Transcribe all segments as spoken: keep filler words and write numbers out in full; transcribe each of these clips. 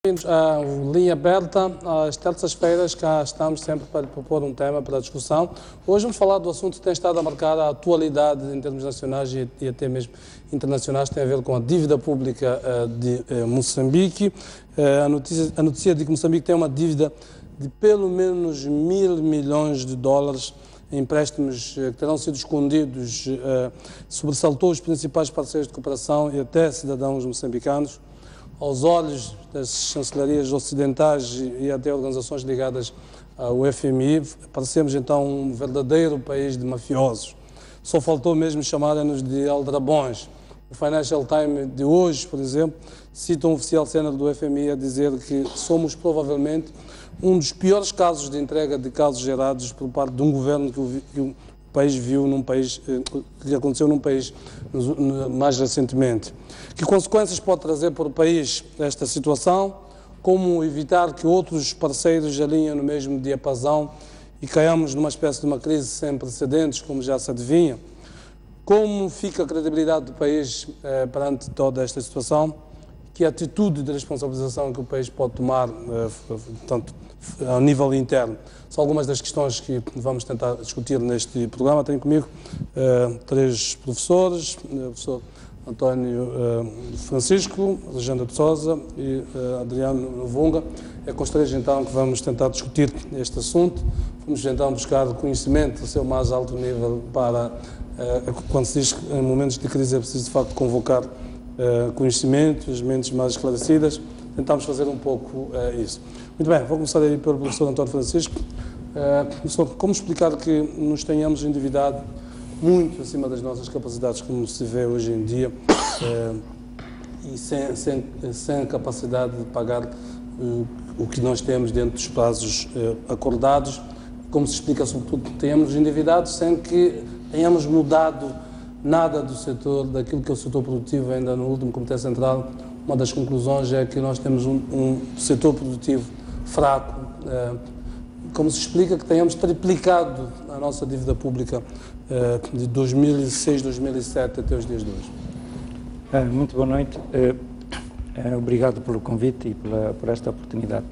Bem-vindos à Linha Aberta. Às terças-feiras cá estamos sempre para propor um tema para a discussão. Hoje vamos falar do assunto que tem estado a marcar a atualidade em termos nacionais e, e até mesmo internacionais, tem a ver com a dívida pública uh, de uh, Moçambique. Uh, a, notícia, a notícia de que Moçambique tem uma dívida de pelo menos mil milhões de dólares em empréstimos uh, que terão sido escondidos, uh, sobressaltou os principais parceiros de cooperação e até cidadãos moçambicanos. Aos olhos das chancelarias ocidentais e até organizações ligadas ao F M I, parecemos então um verdadeiro país de mafiosos. Só faltou mesmo chamarem-nos de aldrabões. O Financial Times de hoje, por exemplo, cita um oficial sênior do F M I a dizer que somos provavelmente um dos piores casos de entrega de casos gerados por parte de um governo que o, que o país viu num país, que aconteceu num país mais recentemente. Que consequências pode trazer para o país esta situação? Como evitar que outros parceiros alinhem no mesmo diapasão e caiamos numa espécie de uma crise sem precedentes, como já se adivinha? Como fica a credibilidade do país eh, perante toda esta situação? Que atitude de responsabilização que o país pode tomar, eh, tanto a nível interno? São algumas das questões que vamos tentar discutir neste programa. Tenho comigo eh, três professores, o professor António uh, Francisco, Legenda de Sousa e uh, Adriano Novunga. É com os três então que vamos tentar discutir este assunto. Vamos então buscar conhecimento do seu mais alto nível para, uh, quando se diz que em momentos de crise é preciso de facto convocar uh, conhecimento, as mentes mais esclarecidas. Tentamos fazer um pouco uh, isso. Muito bem, vou começar aí pelo professor António Francisco. Uh, professor, como explicar que nos tenhamos endividado muito acima das nossas capacidades, como se vê hoje em dia, eh, e sem, sem, sem capacidade de pagar eh, o que nós temos dentro dos prazos eh, acordados? Como se explica, sobretudo, que tenhamos endividado sem que tenhamos mudado nada do setor, daquilo que é o setor produtivo. Ainda no último Comitê Central, uma das conclusões é que nós temos um, um setor produtivo fraco. Eh, como se explica que tenhamos triplicado a nossa dívida pública de dois mil e seis, dois mil e sete até os dias de hoje? Muito boa noite. Obrigado pelo convite e pela, por esta oportunidade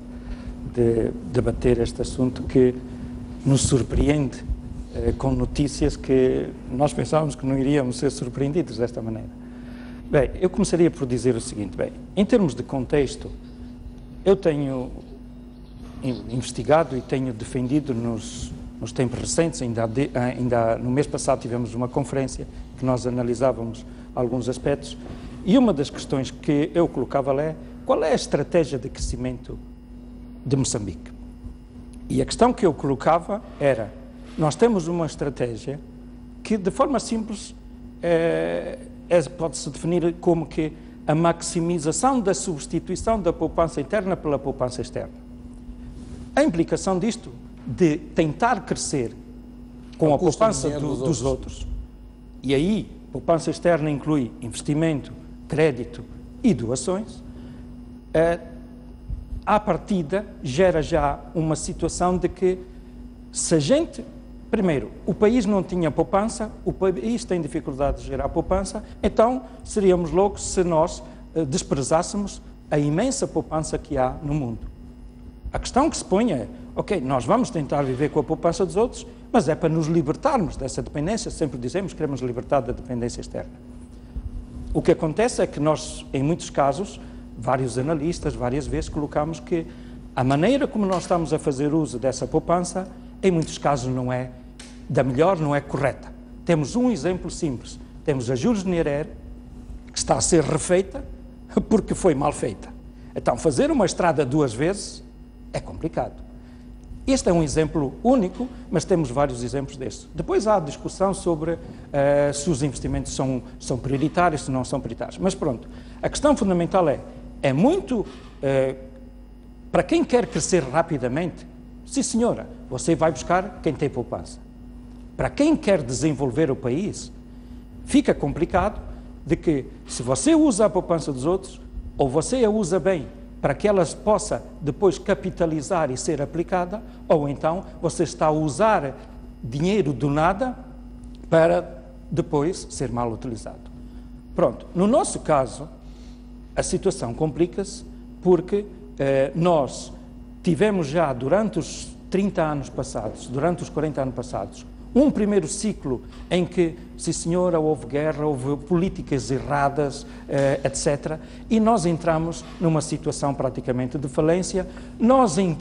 de debater este assunto que nos surpreende com notícias que nós pensávamos que não iríamos ser surpreendidos desta maneira. Bem, eu começaria por dizer o seguinte, bem, em termos de contexto, eu tenho investigado e tenho defendido nos Nos tempos recentes, ainda, de, ainda no mês passado tivemos uma conferência que nós analisávamos alguns aspectos e uma das questões que eu colocava lá é qual é a estratégia de crescimento de Moçambique. E a questão que eu colocava era, nós temos uma estratégia que de forma simples é, é, pode-se definir como que a maximização da substituição da poupança interna pela poupança externa. A implicação disto de tentar crescer com a poupança do, dos, dos outros. E aí, poupança externa inclui investimento, crédito e doações, eh, à partida gera já uma situação de que se a gente, primeiro, o país não tinha poupança, o país tem dificuldade de gerar poupança, então seríamos loucos se nós eh, desprezássemos a imensa poupança que há no mundo. A questão que se põe é, ok, nós vamos tentar viver com a poupança dos outros, mas é para nos libertarmos dessa dependência, sempre dizemos que queremos libertar da dependência externa. O que acontece é que nós, em muitos casos, vários analistas, várias vezes, colocamos que a maneira como nós estamos a fazer uso dessa poupança, em muitos casos não é da melhor, não é correta. Temos um exemplo simples, temos a Jules Nyerere, que está a ser refeita porque foi mal feita. Então, fazer uma estrada duas vezes é complicado. Este é um exemplo único, mas temos vários exemplos destes. Depois há a discussão sobre uh, se os investimentos são, são prioritários, se não são prioritários. Mas pronto, a questão fundamental é, é muito, uh, para quem quer crescer rapidamente, sim senhora, você vai buscar quem tem poupança. Para quem quer desenvolver o país, fica complicado de que se você usa a poupança dos outros, ou você a usa bem, para que ela possa depois capitalizar e ser aplicada, ou então você está a usar dinheiro do nada para depois ser mal utilizado. Pronto, no nosso caso, a situação complica-se porque eh, nós tivemos já durante os trinta anos passados, durante os quarenta anos passados, um primeiro ciclo em que, sim senhora, houve guerra, houve políticas erradas, eh, etcétera. E nós entramos numa situação praticamente de falência. Nós em,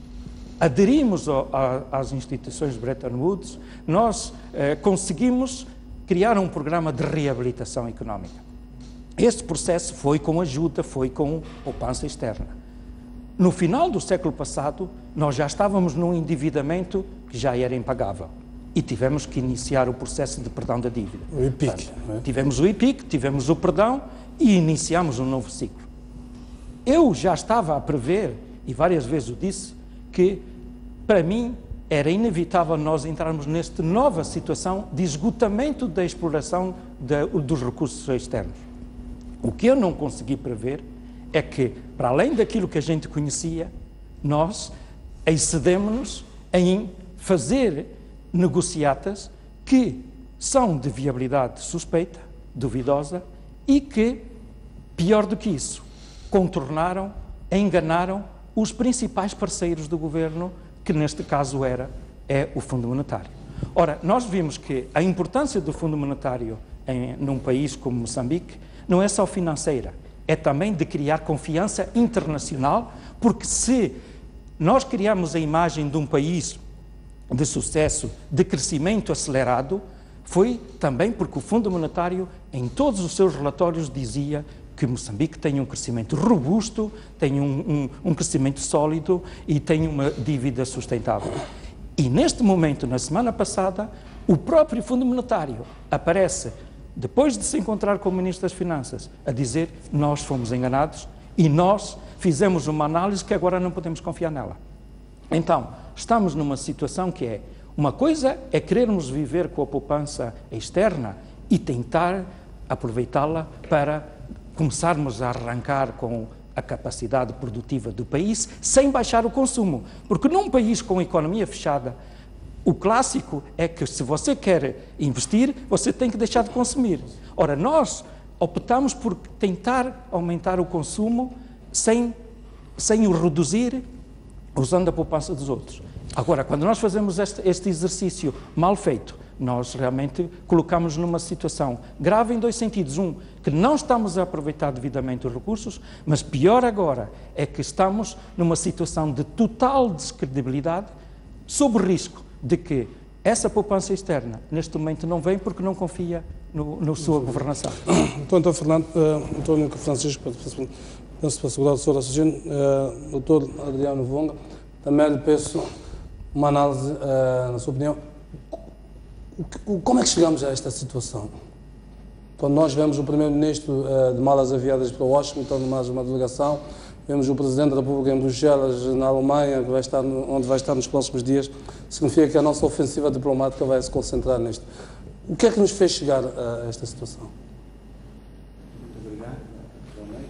aderimos ao, a, às instituições de Bretton Woods, nós eh, conseguimos criar um programa de reabilitação económica. Este processo foi com ajuda, foi com poupança externa. No final do século passado, nós já estávamos num endividamento que já era impagável. E tivemos que iniciar o processo de perdão da dívida. O I P I C. Portanto, é? Tivemos o I P I C, tivemos o perdão e iniciamos um novo ciclo. Eu já estava a prever, e várias vezes o disse, que para mim era inevitável nós entrarmos nesta nova situação de esgotamento da exploração de, dos recursos externos. O que eu não consegui prever é que, para além daquilo que a gente conhecia, nós excedemos-nos em fazer negociatas que são de viabilidade suspeita, duvidosa, e que, pior do que isso, contornaram, enganaram os principais parceiros do governo, que neste caso era, é o Fundo Monetário. Ora, nós vimos que a importância do Fundo Monetário em, num país como Moçambique não é só financeira, é também de criar confiança internacional, porque se nós criamos a imagem de um país de sucesso, de crescimento acelerado, foi também porque o Fundo Monetário, em todos os seus relatórios, dizia que Moçambique tem um crescimento robusto, tem um, um, um crescimento sólido e tem uma dívida sustentável. E neste momento, na semana passada, o próprio Fundo Monetário aparece, depois de se encontrar com o Ministro das Finanças, a dizer: nós fomos enganados e nós fizemos uma análise que agora não podemos confiar nela. Então, estamos numa situação que é, uma coisa é querermos viver com a poupança externa e tentar aproveitá-la para começarmos a arrancar com a capacidade produtiva do país sem baixar o consumo. Porque num país com a economia fechada, o clássico é que se você quer investir, você tem que deixar de consumir. Ora, nós optamos por tentar aumentar o consumo sem, sem o reduzir, usando a poupança dos outros. Agora, quando nós fazemos este, este exercício mal feito, nós realmente colocamos numa situação grave em dois sentidos. Um, que não estamos a aproveitar devidamente os recursos, mas pior agora é que estamos numa situação de total descredibilidade, sob o risco de que essa poupança externa, neste momento, não vem porque não confia no, no sua governação. Então, então Fernando, uh, António Francisco, penso para segurar o seu raciocínio, uh, doutor Adriano Vonga, também lhe peço uma análise, uh, na sua opinião, o, o, como é que chegamos a esta situação? Quando nós vemos o primeiro-ministro uh, de malas aviadas para Washington, mais uma delegação, vemos o Presidente da República em Bruxelas, na Alemanha, que vai estar, onde vai estar nos próximos dias, significa que a nossa ofensiva diplomática vai se concentrar nisto. O que é que nos fez chegar a esta situação? Muito obrigado. Boa noite,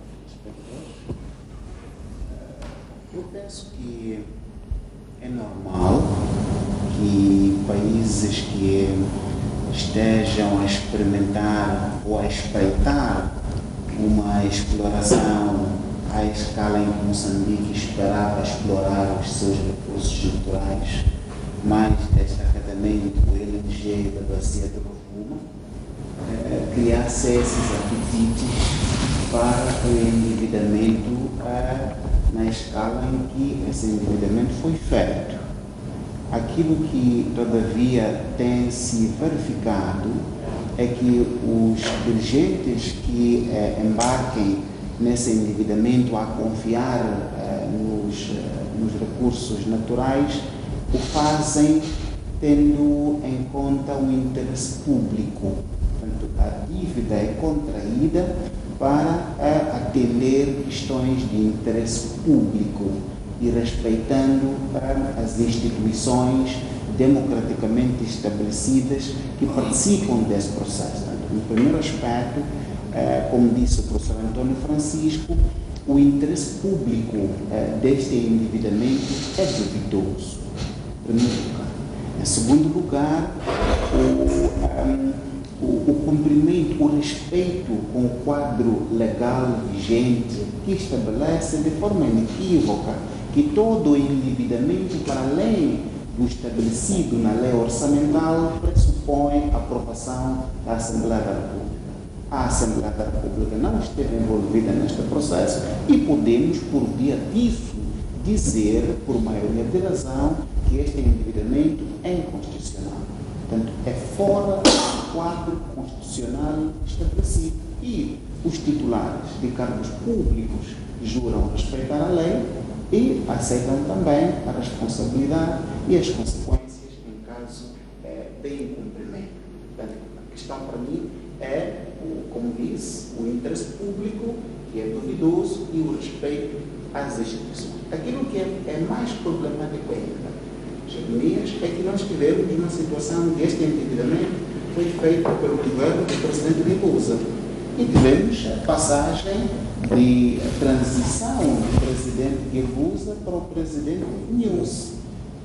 espectadores. Eu penso que é normal que países que estejam a experimentar ou a espreitar uma exploração à escala em que Moçambique esperava explorar os seus recursos naturais, mais destacadamente o L N G da bacia de Rovuma, eh, criasse esses apetites para o endividamento eh, na escala em que esse endividamento foi feito. Aquilo que, todavia, tem se verificado é que os dirigentes que eh, embarquem nesse endividamento a confiar eh, nos, eh, nos recursos naturais o fazem tendo em conta o interesse público. Portanto, a dívida é contraída para eh, atender questões de interesse público e respeitando eh, as instituições democraticamente estabelecidas que participam desse processo. No primeiro aspecto, eh, como disse o professor António Francisco, o interesse público eh, deste endividamento é duvidoso, em primeiro lugar. Em segundo lugar, o, um, o, o cumprimento, o respeito com o quadro legal vigente que estabelece de forma inequívoca que todo endividamento para além do estabelecido na lei orçamental pressupõe a aprovação da Assembleia da República. A Assembleia da República não esteve envolvida neste processo e podemos, por via disso, dizer, por maioria de razão, que este endividamento é inconstitucional. Portanto, é fora do quadro constitucional estabelecido. E os titulares de cargos públicos juram respeitar a lei e aceitam também a responsabilidade e as consequências em caso é, de incumprimento. Portanto, a questão para mim é, como disse, o interesse público, que é duvidoso, e o respeito às instituições. Aquilo que é, é mais problemático ainda, Jeremias, é que nós tivemos uma situação de este endividamento foi feito pelo governo do presidente Guebuza. E tivemos a passagem de transição do presidente Guebuza para o presidente Nyusi.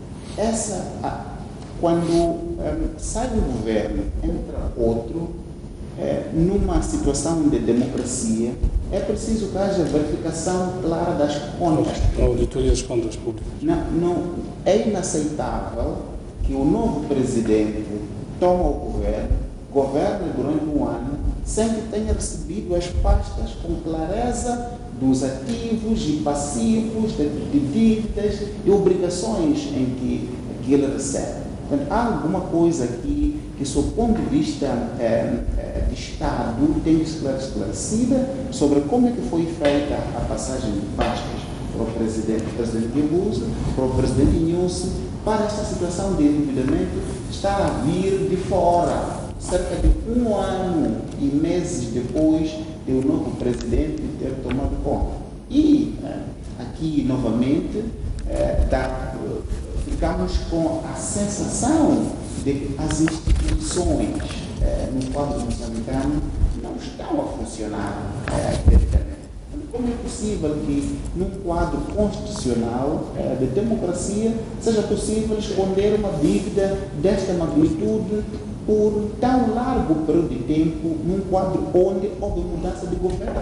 Essa, quando um, sai do governo, entra outro, é, numa situação de democracia, é preciso que haja verificação clara das contas. A auditoria das contas públicas. Não, não, é inaceitável que o novo presidente tome o governo, governe durante um ano, sem que tenha recebido as pastas com clareza dos ativos e passivos, de, de dívidas e obrigações em que, que ele recebe. Então, há alguma coisa aqui que, sob o ponto de vista é, é, de Estado, tem que ser esclarecida sobre como é que foi feita a passagem de pastas para o presidente, o presidente Guebuza, para o presidente Nyusi, para esta situação de endividamento estar a vir de fora, cerca de um ano e meses depois de o novo presidente ter tomado conta. E é, aqui, novamente, é, dá, ficamos com a sensação de que as instituições é, no quadro moçambicano não estão a funcionar é, devidamente. Como é possível que, num quadro constitucional é, de democracia, seja possível esconder uma dívida desta magnitude por tão largo período de tempo, num quadro onde houve mudança de governo?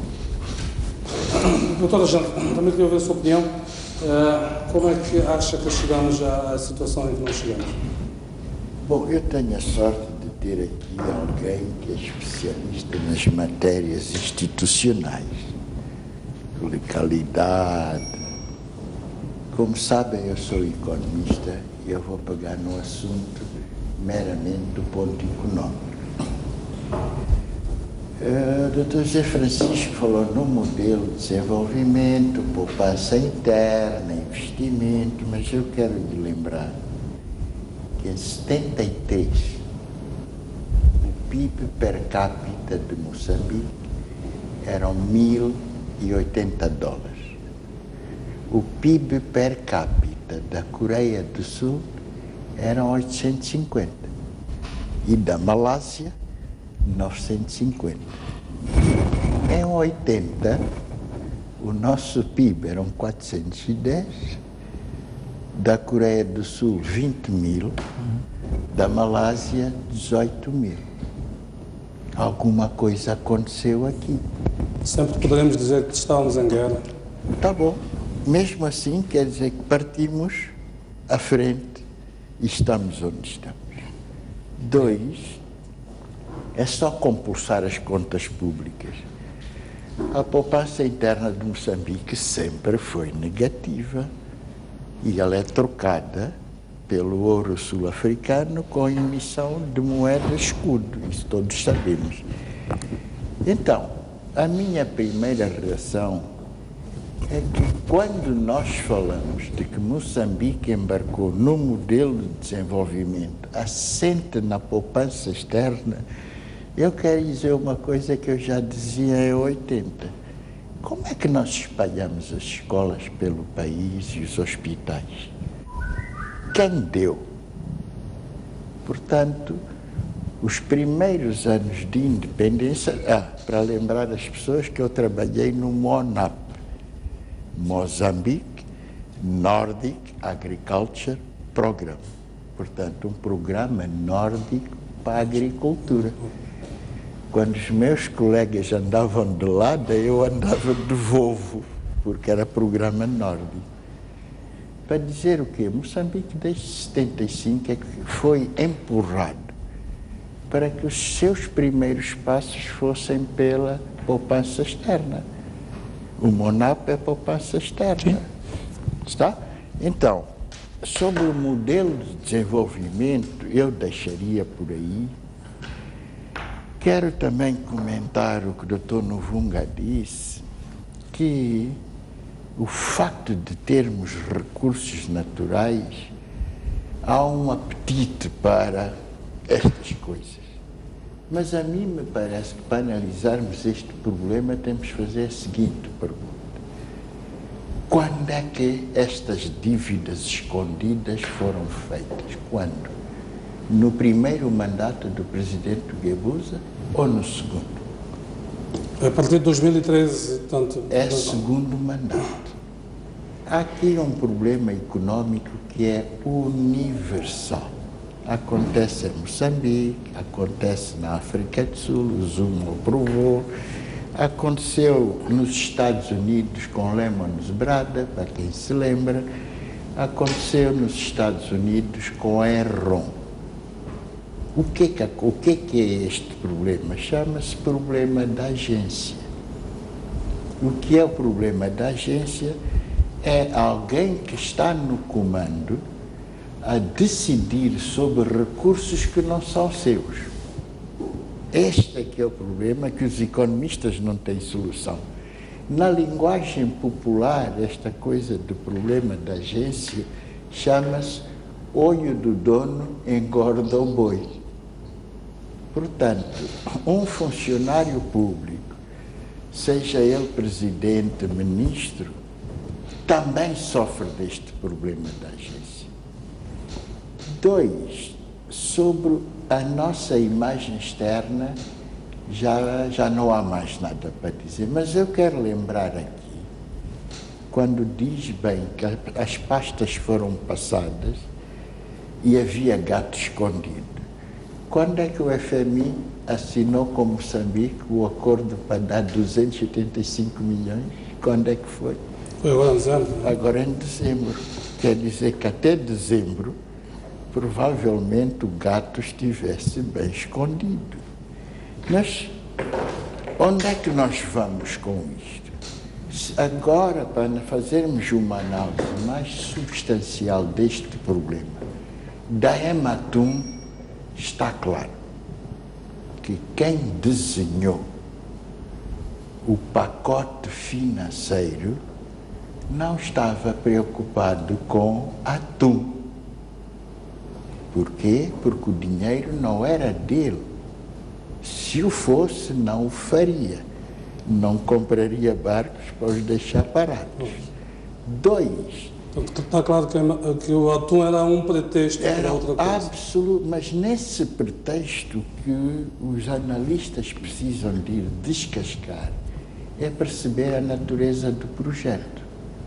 Doutora Jana, também queria ouvir a sua opinião. Uh, como é que acha que chegamos à situação em que nós chegamos? Bom, eu tenho a sorte de ter aqui alguém que é especialista nas matérias institucionais, legalidade. Como sabem, eu sou economista e eu vou pegar no assunto meramente do ponto econômico. O doutor José Francisco falou no modelo de desenvolvimento, poupança interna, investimento, mas eu quero lhe lembrar que em setenta e três o P I B per capita de Moçambique eram mil e oitenta dólares. O P I B per capita da Coreia do Sul eram oitocentos e cinquenta e da Malásia novecentos e cinquenta. Em oitenta, o nosso P I B eram quatrocentos e dez, da Coreia do Sul vinte mil, da Malásia dezoito mil. Alguma coisa aconteceu aqui. Sempre poderemos dizer que estávamos em guerra. Tá bom. Mesmo assim, quer dizer que partimos à frente e estamos onde estamos. Dois, é só compulsar as contas públicas. A poupança interna de Moçambique sempre foi negativa e ela é trocada pelo ouro sul-africano com emissão de moeda escudo, isso todos sabemos. Então, a minha primeira reação é que quando nós falamos de que Moçambique embarcou no modelo de desenvolvimento assente na poupança externa, eu quero dizer uma coisa que eu já dizia em oitenta. Como é que nós espalhamos as escolas pelo país e os hospitais? Quem deu? Portanto, os primeiros anos de independência... Ah, para lembrar as pessoas que eu trabalhei no MONAP, Mozambique Nordic Agriculture Program. Portanto, um programa nórdico para a agricultura. Quando os meus colegas andavam de lado, eu andava de Volvo, porque era programa nórdico. Para dizer o quê? Moçambique, desde setenta e cinco, é que foi empurrado para que os seus primeiros passos fossem pela poupança externa. O MONAP é poupança externa. Sim. Está? Então, sobre o modelo de desenvolvimento, eu deixaria por aí. Quero também comentar o que o doutor Novunga disse, que o facto de termos recursos naturais, há um apetite para estas coisas. Mas a mim me parece que para analisarmos este problema temos que fazer a seguinte pergunta. Quando é que estas dívidas escondidas foram feitas? Quando? No primeiro mandato do presidente Guebuza ou no segundo? A partir de dois mil e treze, tanto... É segundo mandato. Há aqui um problema econômico que é universal. Acontece em Moçambique, acontece na África do Sul, o Zuma o provou, aconteceu nos Estados Unidos com Lehman Brothers, para quem se lembra, aconteceu nos Estados Unidos com a Enron. O que, que, o que, que é este problema? Chama-se problema da agência. O que é o problema da agência? É alguém que está no comando a decidir sobre recursos que não são seus. Este é que é o problema, que os economistas não têm solução. Na linguagem popular, esta coisa do problema da agência chama-se olho do dono engorda o boi. Portanto, um funcionário público, seja ele presidente, ministro, também sofre deste problema da agência. Dois, sobre a nossa imagem externa, já, já não há mais nada para dizer, mas eu quero lembrar aqui, quando diz bem que as pastas foram passadas e havia gato escondido, quando é que o F M I assinou com Moçambique o acordo para dar duzentos e oitenta e cinco milhões? Quando é que foi? Foi agora em dezembro. Né? Agora em dezembro. Quer dizer que até dezembro, provavelmente o gato estivesse bem escondido. Mas onde é que nós vamos com isto? Agora, para fazermos uma análise mais substancial deste problema, da Ematum, está claro que quem desenhou o pacote financeiro não estava preocupado com atum. Por quê? Porque o dinheiro não era dele. Se o fosse, não o faria. Não compraria barcos para os deixar parados. Dois. Está claro que, que o atum era um pretexto era para outra coisa. Absoluto, mas nesse pretexto que os analistas precisam de ir descascar é perceber a natureza do projeto.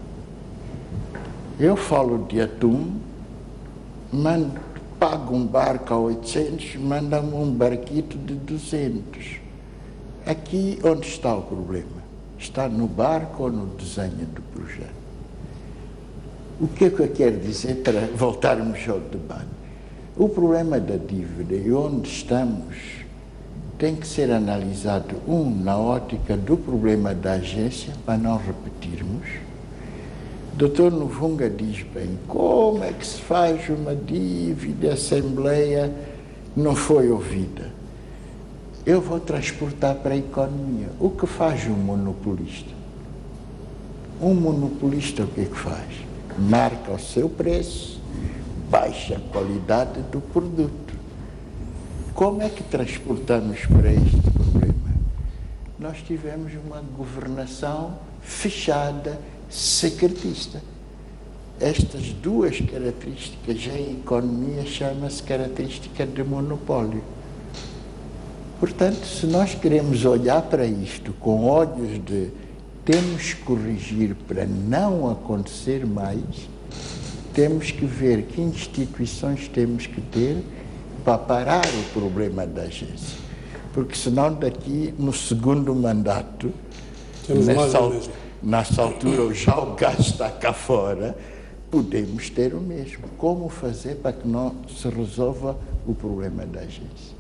Eu falo de atum, mando, pago um barco a oitocentos, manda-me um barquito de duzentos. Aqui onde está o problema? Está no barco ou no desenho do projeto? O que é que eu quero dizer para voltarmos ao debate? O problema da dívida e onde estamos tem que ser analisado, um, na ótica do problema da agência, para não repetirmos. doutor Novunga diz bem, como é que se faz uma dívida e a Assembleia não foi ouvida? Eu vou transportar para a economia. O que faz um monopolista? Um monopolista o que é que faz? Marca o seu preço, baixa a qualidade do produto. Como é que transportamos para este problema? Nós tivemos uma governação fechada, secretista. Estas duas características em economia chama-se característica de monopólio. Portanto, se nós queremos olhar para isto com olhos de temos que corrigir para não acontecer mais, temos que ver que instituições temos que ter para parar o problema da agência. Porque senão daqui, no segundo mandato, nessa, nessa altura já o gás está cá fora, podemos ter o mesmo. Como fazer para que não se resolva o problema da agência?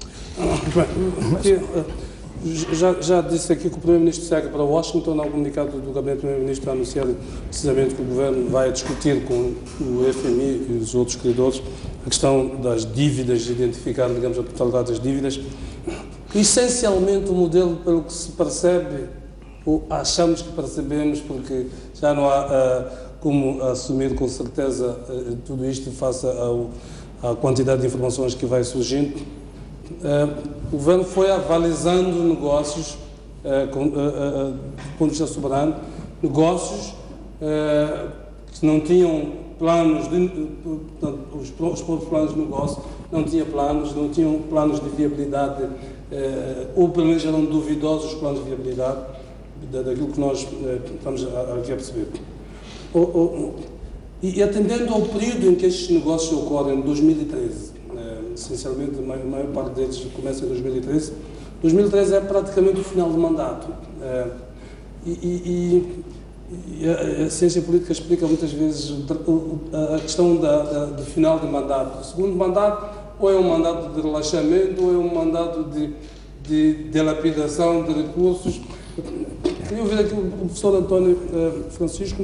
Já, já disse aqui que o Primeiro-Ministro segue para Washington. No comunicado do Gabinete do Primeiro-Ministro anunciado precisamente que o Governo vai discutir com o F M I e os outros credores a questão das dívidas, identificar, digamos, a totalidade das dívidas. Essencialmente o modelo, pelo que se percebe, ou achamos que percebemos, porque já não há uh, como assumir com certeza uh, tudo isto face ao, à quantidade de informações que vai surgindo. Uh, o Governo foi avalizando negócios, uh, com, uh, uh, do ponto de vista soberano, negócios uh, que não tinham planos, de, uh, os, os próprios planos de negócio não tinham planos, não tinham planos de viabilidade, uh, ou pelo menos eram duvidosos os planos de viabilidade daquilo que nós uh, estamos aqui a perceber. O, o, e atendendo ao período em que estes negócios ocorrem, em dois mil e treze, uh, essencialmente a maior, a maior parte deles começa em dois mil e treze, dois mil e treze é praticamente o final do mandato. Uh, e, e, e a, a ciência política explica muitas vezes a questão da, da, do final de mandato. O segundo mandato ou é um mandato de relaxamento ou é um mandato de, de, de lapidação de recursos. Queria ouvir aqui o professor António uh, Francisco,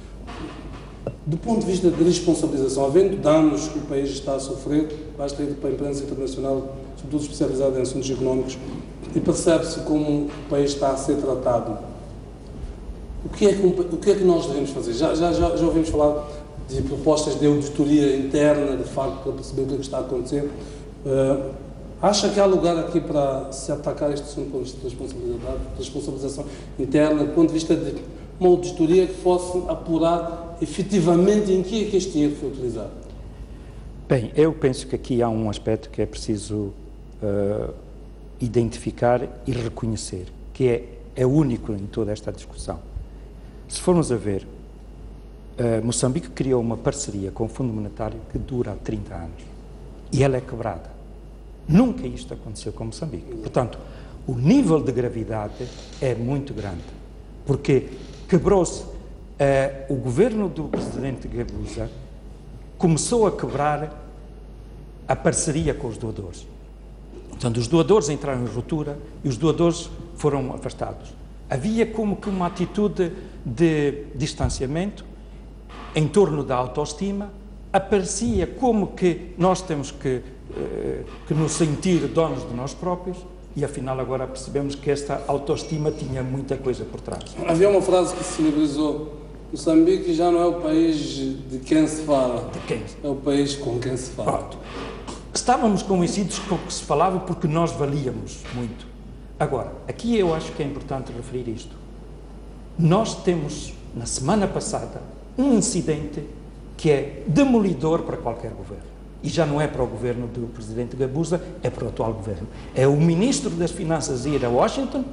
do ponto de vista de responsabilização, havendo danos que o país está a sofrer, basta ir para a imprensa internacional, sobretudo especializada em assuntos económicos, e percebe-se como o país está a ser tratado. O que é que, o que, é que nós devemos fazer? Já, já, já, já ouvimos falar de propostas de auditoria interna, de facto, para perceber o que é que está a acontecer. Uh, acha que há lugar aqui para se atacar este assunto de responsabilidade, de responsabilização interna, do ponto de vista de uma auditoria que possa apurar efetivamente em que é que este dinheiro foi utilizado? Bem, eu penso que aqui há um aspecto que é preciso uh, identificar e reconhecer, que é, é único em toda esta discussão. Se formos a ver, uh, Moçambique criou uma parceria com o Fundo Monetário que dura há trinta anos e ela é quebrada. Nunca isto aconteceu com Moçambique. Portanto, o nível de gravidade é muito grande, porque quebrou-se. Uh, o governo do presidente Gabuza começou a quebrar a parceria com os doadores. Portanto, os doadores entraram em ruptura e os doadores foram afastados. Havia como que uma atitude de distanciamento em torno da autoestima, aparecia como que nós temos que, uh, que nos sentir donos de nós próprios, e afinal agora percebemos que esta autoestima tinha muita coisa por trás. Havia uma frase que se celebrizou: Moçambique já não é o país de quem se fala, de quem? É o país com quem se fala. Pronto. Estávamos convencidos com o que se falava porque nós valíamos muito. Agora, aqui eu acho que é importante referir isto. Nós temos, na semana passada, um incidente que é demolidor para qualquer governo. E já não é para o governo do presidente Gabuza, é para o atual governo. É o ministro das Finanças ir a Washington,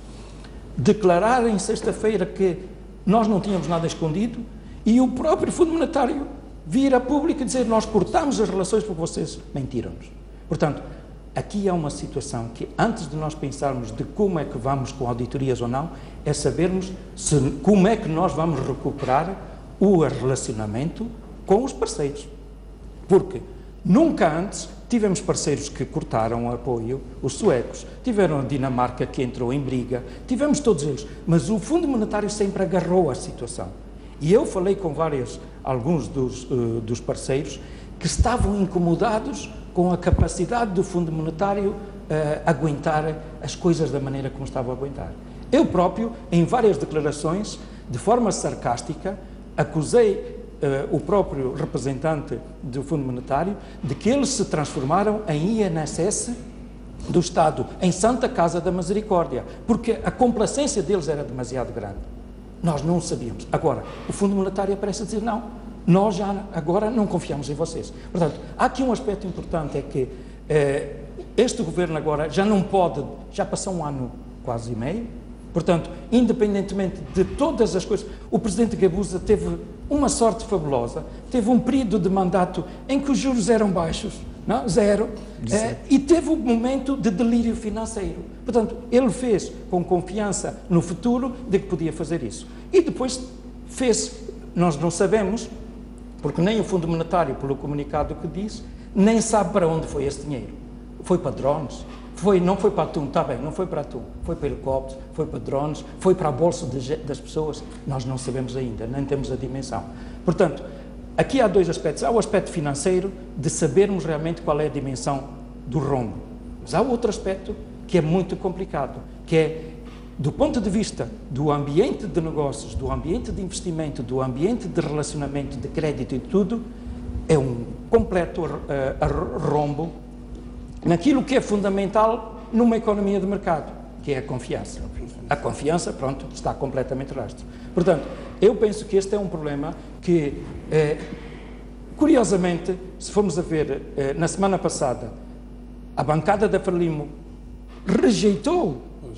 declarar em sexta-feira que nós não tínhamos nada escondido, e o próprio Fundo Monetário vir a público e dizer: nós cortamos as relações porque vocês mentiram-nos. Portanto, aqui há uma situação que, antes de nós pensarmos de como é que vamos com auditorias ou não, é sabermos se, como é que nós vamos recuperar o relacionamento com os parceiros. Porque nunca antes tivemos parceiros que cortaram o apoio, os suecos, tiveram a Dinamarca que entrou em briga, tivemos todos eles, mas o Fundo Monetário sempre agarrou a situação. E eu falei com vários, alguns dos, uh, dos parceiros que estavam incomodados com a capacidade do Fundo Monetário uh, aguentar as coisas da maneira como estava a aguentar. Eu próprio, em várias declarações, de forma sarcástica, acusei Uh, o próprio representante do Fundo Monetário de que eles se transformaram em I N S S do Estado, em Santa Casa da Misericórdia, porque a complacência deles era demasiado grande. Nós não sabíamos. Agora, o Fundo Monetário parece dizer: não, nós já agora não confiamos em vocês. Portanto, há aqui um aspecto importante, é que uh, este governo agora já não pode, já passou um ano quase e meio, portanto, independentemente de todas as coisas, o presidente Gabuza teve uma sorte fabulosa, teve um período de mandato em que os juros eram baixos, não? Zero. É, e teve um momento de delírio financeiro. Portanto, ele fez com confiança no futuro de que podia fazer isso. E depois fez, nós não sabemos, porque nem o Fundo Monetário, pelo comunicado que diz, nem sabe para onde foi esse dinheiro. Foi para drones, foi, não foi para atum, está bem, não foi para atum, foi para helicópteros, foi para drones, foi para a bolsa de, das pessoas. Nós não sabemos ainda, nem temos a dimensão. Portanto, aqui há dois aspectos. Há o aspecto financeiro, de sabermos realmente qual é a dimensão do rombo. Mas há outro aspecto que é muito complicado, que é, do ponto de vista do ambiente de negócios, do ambiente de investimento, do ambiente de relacionamento, de crédito e tudo, é um completo uh, rombo naquilo que é fundamental numa economia de mercado, que é a confiança. A confiança, pronto, está completamente rastro. Portanto, eu penso que este é um problema que, eh, curiosamente, se formos a ver, eh, na semana passada, a bancada da Frelimo rejeitou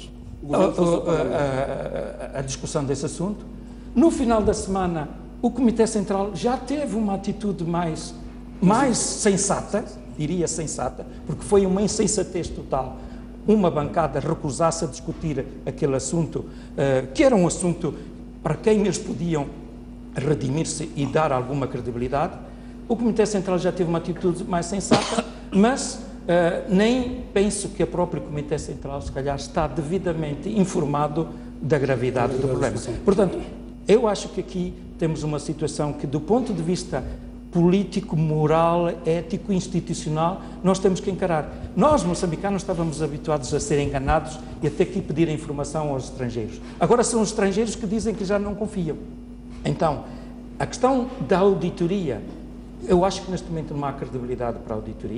a, a, a, a discussão desse assunto. No final da semana, o Comitê Central já teve uma atitude mais, mais sensata, diria sensata, porque foi uma insensatez total uma bancada recusasse a discutir aquele assunto, uh, que era um assunto para quem eles podiam redimir-se e dar alguma credibilidade. O Comitê Central já teve uma atitude mais sensata, mas uh, nem penso que o próprio Comitê Central, se calhar, está devidamente informado da gravidade do problema. Portanto, eu acho que aqui temos uma situação que, do ponto de vista político, moral, ético, institucional, nós temos que encarar. Nós, moçambicanos, estávamos habituados a ser enganados e a ter que pedir informação aos estrangeiros. Agora são os estrangeiros que dizem que já não confiam. Então, a questão da auditoria, eu acho que neste momento não há credibilidade para a auditoria.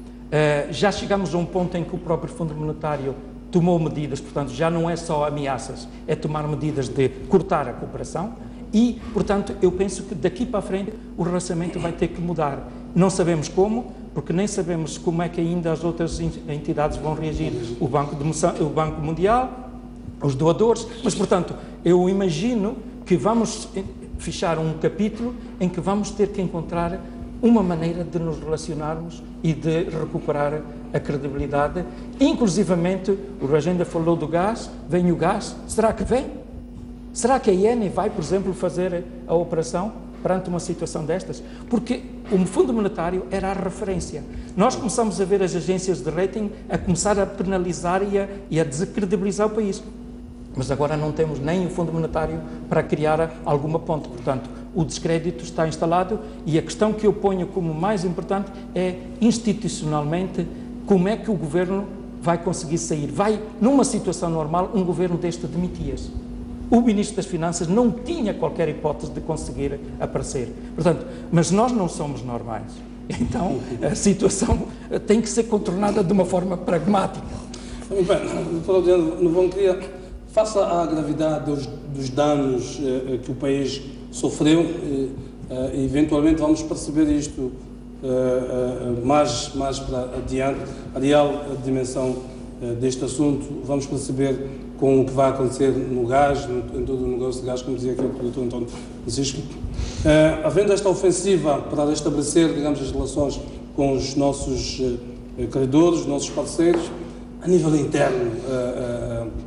Uh, já chegamos a um ponto em que o próprio Fundo Monetário tomou medidas, portanto, já não é só ameaças, é tomar medidas de cortar a cooperação. E, portanto, eu penso que daqui para a frente o relacionamento vai ter que mudar. Não sabemos como, porque nem sabemos como é que ainda as outras entidades vão reagir. O Banco, de Moção, o Banco Mundial, os doadores, mas, portanto, eu imagino que vamos fechar um capítulo em que vamos ter que encontrar uma maneira de nos relacionarmos e de recuperar a credibilidade. Inclusivamente, o Ragenda falou do gás, vem o gás, será que vem? Será que a I E N vai, por exemplo, fazer a operação perante uma situação destas? Porque o Fundo Monetário era a referência. Nós começamos a ver as agências de rating a começar a penalizar e a, e a descredibilizar o país. Mas agora não temos nem o Fundo Monetário para criar alguma ponte. Portanto, o descrédito está instalado e a questão que eu ponho como mais importante é, institucionalmente, como é que o Governo vai conseguir sair? Vai, numa situação normal, um Governo deste demitia-se. O Ministro das Finanças não tinha qualquer hipótese de conseguir aparecer. Portanto, mas nós não somos normais. Então, a situação tem que ser contornada de uma forma pragmática. Muito bem, doutor Adriano Novão, queria, face à gravidade dos, dos danos eh, que o país sofreu, e eh, eventualmente vamos perceber isto eh, eh, mais, mais para adiante, a real dimensão eh, deste assunto, vamos perceber com o que vai acontecer no gás, no, em todo o negócio de gás, como dizia aqui o doutor António Francisco. Uh, havendo esta ofensiva para restabelecer, digamos, as relações com os nossos uh, credores, os nossos parceiros, a nível interno, uh, uh,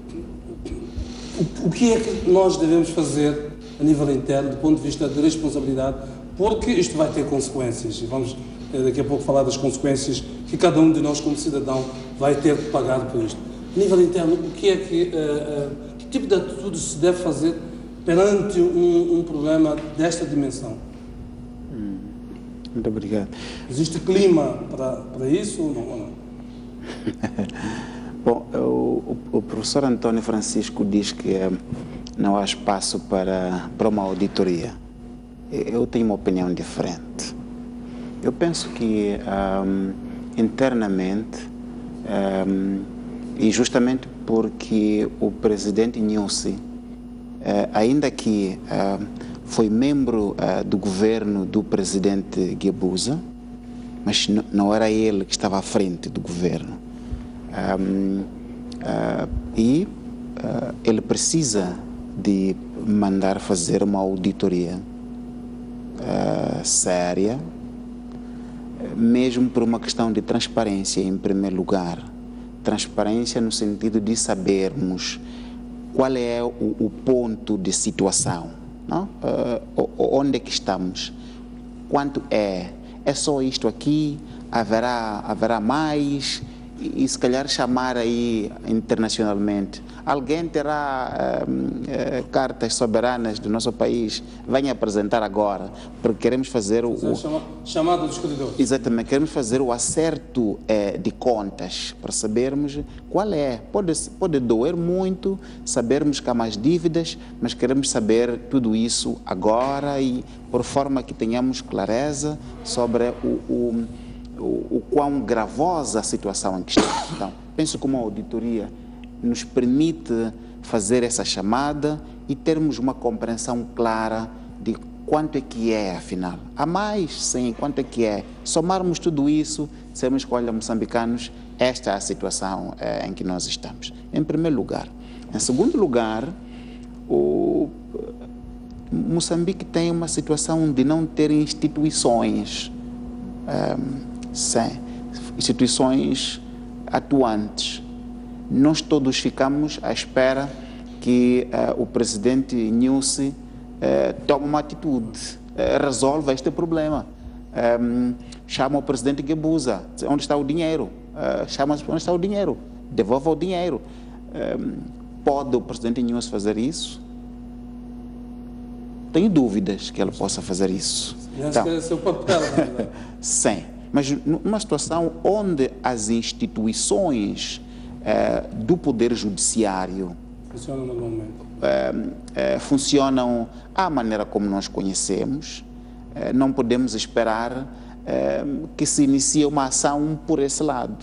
o, o que é que nós devemos fazer a nível interno, do ponto de vista de responsabilidade, porque isto vai ter consequências, e vamos uh, daqui a pouco falar das consequências que cada um de nós, como cidadão, vai ter que pagar por isto. A nível interno, o que é que, uh, uh, que tipo de atitude se deve fazer perante um, um problema desta dimensão? Hum, muito obrigado. Existe clima para, para isso ou não? Ou não? Bom, o, o professor António Francisco diz que uh, não há espaço para, para uma auditoria. Eu tenho uma opinião diferente. Eu penso que um, internamente um, e justamente porque o presidente Nyusi, eh, ainda que eh, foi membro eh, do governo do presidente Guebuza, mas não era ele que estava à frente do governo. Um, uh, e uh, ele precisa de mandar fazer uma auditoria uh, séria mesmo por uma questão de transparência, em primeiro lugar. Transparência no sentido de sabermos qual é o, o ponto de situação, não? Uh, onde é que estamos, quanto é, é só isto aqui, haverá, haverá mais, e, e se calhar chamar aí internacionalmente. Alguém terá uh, uh, cartas soberanas do nosso país, venha apresentar agora, porque queremos fazer o... o chama, chamado dos credores. Exatamente, queremos fazer o acerto uh, de contas, para sabermos qual é. Pode, pode doer muito, sabermos que há mais dívidas, mas queremos saber tudo isso agora e por forma que tenhamos clareza sobre o, o, o, o quão gravosa a situação em que estamos. Então, penso que uma auditoria nos permite fazer essa chamada e termos uma compreensão clara de quanto é que é, afinal. Há mais, sim, quanto é que é. Somarmos tudo isso, sermos que, olha, moçambicanos, esta é a situação é, em que nós estamos. Em primeiro lugar. Em segundo lugar, o Moçambique tem uma situação de não ter instituições, é, sim, instituições atuantes. Nós todos ficamos à espera que uh, o presidente Nyusi uh, tome uma atitude, uh, resolva este problema. Um, chama o presidente Gebuza, onde está o dinheiro? Uh, chama onde está o dinheiro, devolva o dinheiro. Um, pode o presidente Nyusi fazer isso? Tenho dúvidas que ele possa fazer isso. Então, esse é o papel. Sim, mas numa situação onde as instituições Uh, do Poder Judiciário funcionam normalmente. Uh, uh, funcionam à maneira como nós conhecemos, uh, não podemos esperar uh, que se inicie uma ação por esse lado.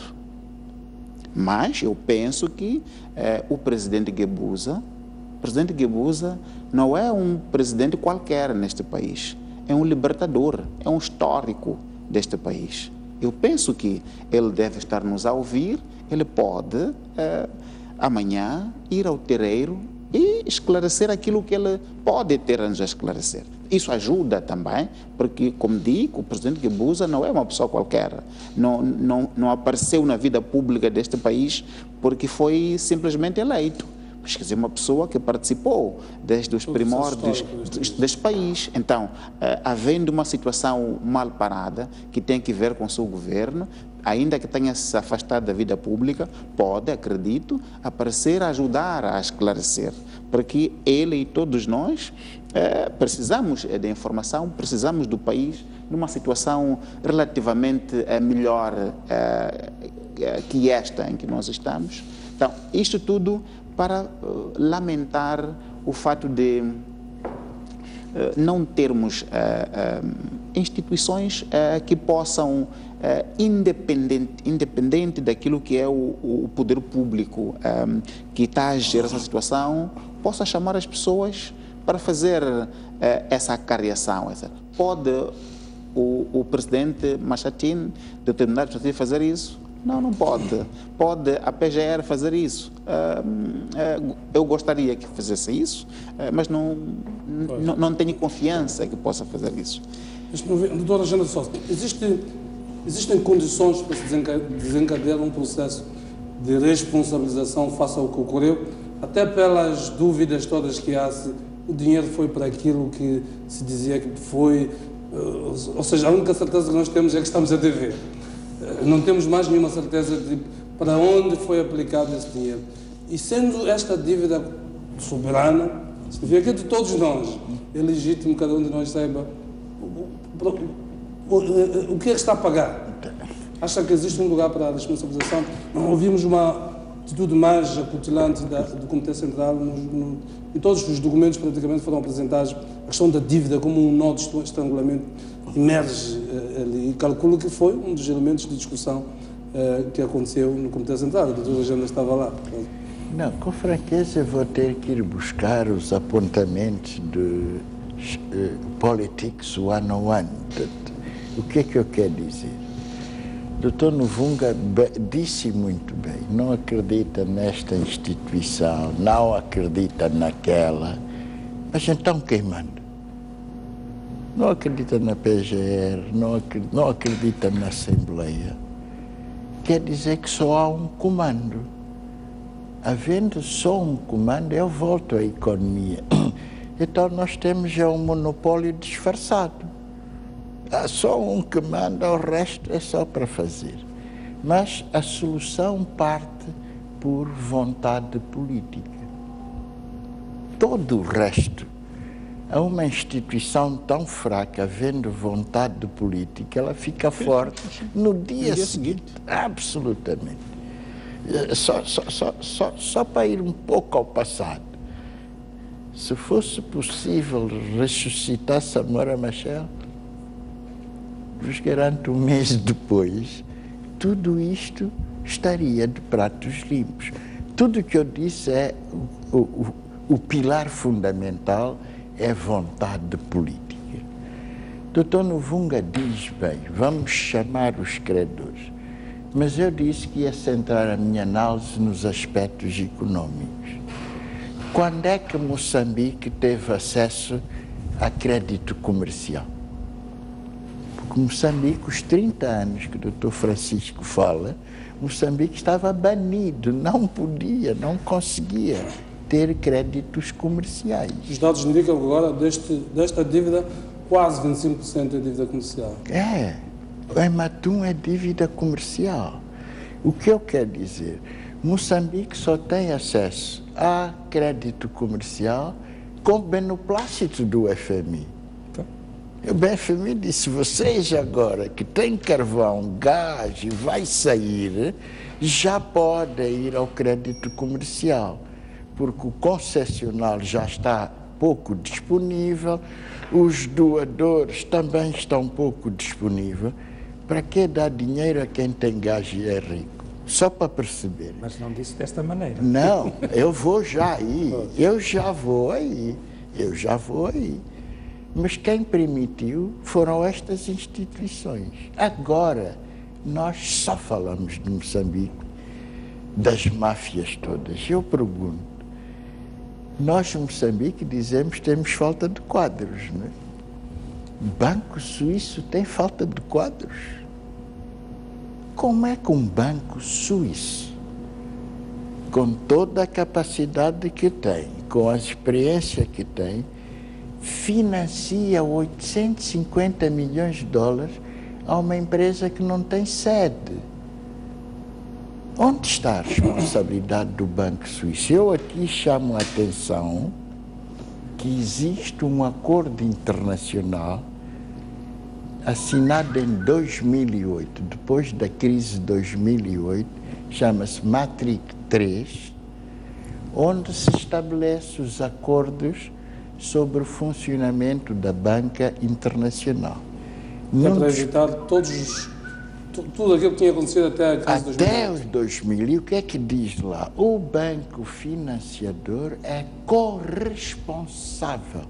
Mas eu penso que uh, o presidente Gebuza, o presidente Gebuza não é um presidente qualquer neste país, é um libertador, é um histórico deste país. Eu penso que ele deve estar-nos a ouvir. Ele pode, uh, amanhã, ir ao terreiro e esclarecer aquilo que ele pode ter a nos esclarecer. Isso ajuda também, porque, como digo, o presidente Gebuza não é uma pessoa qualquer. Não, não, não apareceu na vida pública deste país porque foi simplesmente eleito. Mas, quer dizer, uma pessoa que participou desde os primórdios deste país. Então, uh, havendo uma situação mal parada, que tem que ver com o seu governo, ainda que tenha se afastado da vida pública, pode, acredito, aparecer a ajudar a esclarecer, porque ele e todos nós eh, precisamos de informação, precisamos do país numa situação relativamente eh, melhor eh, que esta em que nós estamos. Então, isto tudo para uh, lamentar o fato de uh, não termos uh, uh, instituições uh, que possam Uh, independente, independente daquilo que é o, o poder público um, que está a gerir essa situação, possa chamar as pessoas para fazer uh, essa acariação. Essa. Pode o, o presidente Machatin determinar a fazer isso? Não, não pode. Pode a P G R fazer isso? Uh, uh, eu gostaria que fizesse isso, uh, mas não, não, não tenho confiança que possa fazer isso. Doutora Jana Sousa, existe... Existem condições para se desencadear um processo de responsabilização face ao que ocorreu, até pelas dúvidas todas que há, se o dinheiro foi para aquilo que se dizia que foi, ou seja, a única certeza que nós temos é que estamos a dever. Não temos mais nenhuma certeza de para onde foi aplicado esse dinheiro. E sendo esta dívida soberana, significa que de todos nós, é legítimo que cada um de nós saiba o que é que está a pagar? Acha que existe um lugar para a responsabilização? Não ouvimos uma atitude mais acutilante da, do Comitê Central. No, no, em todos os documentos praticamente foram apresentados a questão da dívida como um nó de estrangulamento emerge uh, ali. E calculo que foi um dos elementos de discussão uh, que aconteceu no Comitê Central. A doutora Jana estava lá. Não, com franqueza vou ter que ir buscar os apontamentos de uh, Politics one oh one. O que é que eu quero dizer? O doutor Novunga disse muito bem, não acredita nesta instituição, não acredita naquela, mas então quem manda? não acredita na P G R, não acredita, não acredita na Assembleia, quer dizer que só há um comando. Havendo só um comando, eu volto à economia. Então nós temos já um monopólio disfarçado. Há só um que manda, o resto é só para fazer. Mas a solução parte por vontade política. Todo o resto, a uma instituição tão fraca, havendo vontade política, ela fica forte no dia, dia seguinte. seguinte. Absolutamente. Só, só, só, só, só para ir um pouco ao passado. Se fosse possível ressuscitar Samora Machel, vos garanto, um mês depois, tudo isto estaria de pratos limpos. Tudo o que eu disse é o, o, o pilar fundamental é vontade política. doutor Novunga diz bem, vamos chamar os credores, mas eu disse que ia centrar a minha análise nos aspectos econômicos. Quando é que Moçambique teve acesso a crédito comercial? Porque Moçambique, os trinta anos que o doutor Francisco fala, Moçambique estava banido, não podia, não conseguia ter créditos comerciais. Os dados indicam que agora deste, desta dívida, quase vinte e cinco por cento é dívida comercial. É, o Ematum é dívida comercial. O que eu quero dizer? Moçambique só tem acesso a crédito comercial com beneplácito do F M I. O F M I disse, vocês agora que têm carvão, gás e vai sair, já podem ir ao crédito comercial, porque o concessional já está pouco disponível, os doadores também estão pouco disponíveis. Para que dar dinheiro a quem tem gás e é rico? Só para perceber. Mas não disse desta maneira. Não, eu vou já aí, eu já vou aí, eu já vou aí. Mas quem permitiu foram estas instituições. Agora, nós só falamos de Moçambique, das máfias todas. Eu pergunto, nós, Moçambique, dizemos que temos falta de quadros, não é? Banco Suíço tem falta de quadros? Como é que um banco suíço, com toda a capacidade que tem, com a experiência que tem, financia oitocentos e cinquenta milhões de dólares a uma empresa que não tem sede? Onde está a responsabilidade do Banco Suíço? Eu aqui chamo a atenção que existe um acordo internacional assinado em dois mil e oito, depois da crise de dois mil e oito, chama-se Maastricht três, onde se estabelece os acordos sobre o funcionamento da banca internacional. É para evitar todos os, tudo aquilo que tinha acontecido até a crise de dois mil e oito. Até os dois mil, e o que é que diz lá? O banco financiador é corresponsável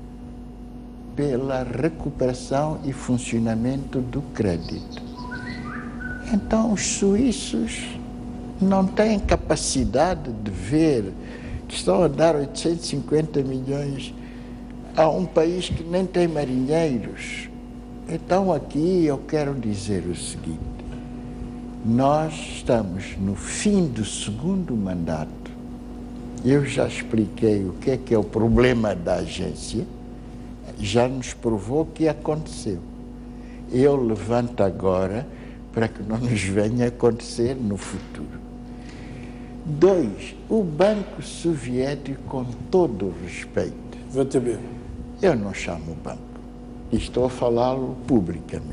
pela recuperação e funcionamento do crédito. Então, os suíços não têm capacidade de ver que estão a dar oitocentos e cinquenta milhões a um país que nem tem marinheiros. Então, aqui eu quero dizer o seguinte, nós estamos no fim do segundo mandato. Eu já expliquei o que é que é o problema da agência, já nos provou que aconteceu. Eu levanto agora para que não nos venha a acontecer no futuro. Dois, o Banco Soviético, com todo o respeito, V T B. Eu não chamo banco, estou a falá-lo publicamente.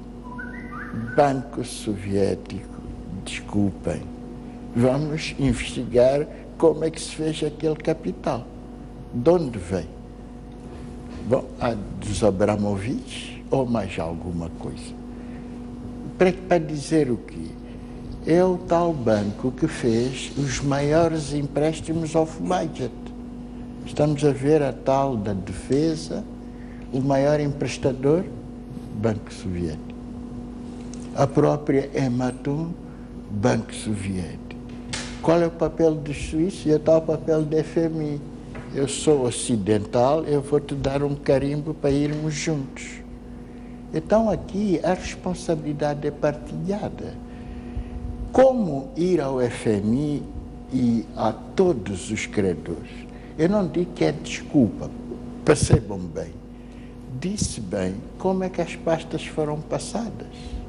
Banco Soviético, desculpem, vamos investigar como é que se fez aquele capital. De onde veio? Bom, a dos Abramovich ou mais alguma coisa. Para, para dizer o quê? É o tal banco que fez os maiores empréstimos off-budget. Estamos a ver a tal da defesa, o maior emprestador, Banco Soviético. A própria Ematum, Banco Soviético. Qual é o papel dos suíços e o tal papel do F M I? eu sou ocidental, eu vou te dar um carimbo para irmos juntos. Então aqui a responsabilidade é partilhada. Como ir ao F M I e a todos os credores? Eu não digo que é desculpa, percebam bem. Disse bem como é que as pastas foram passadas.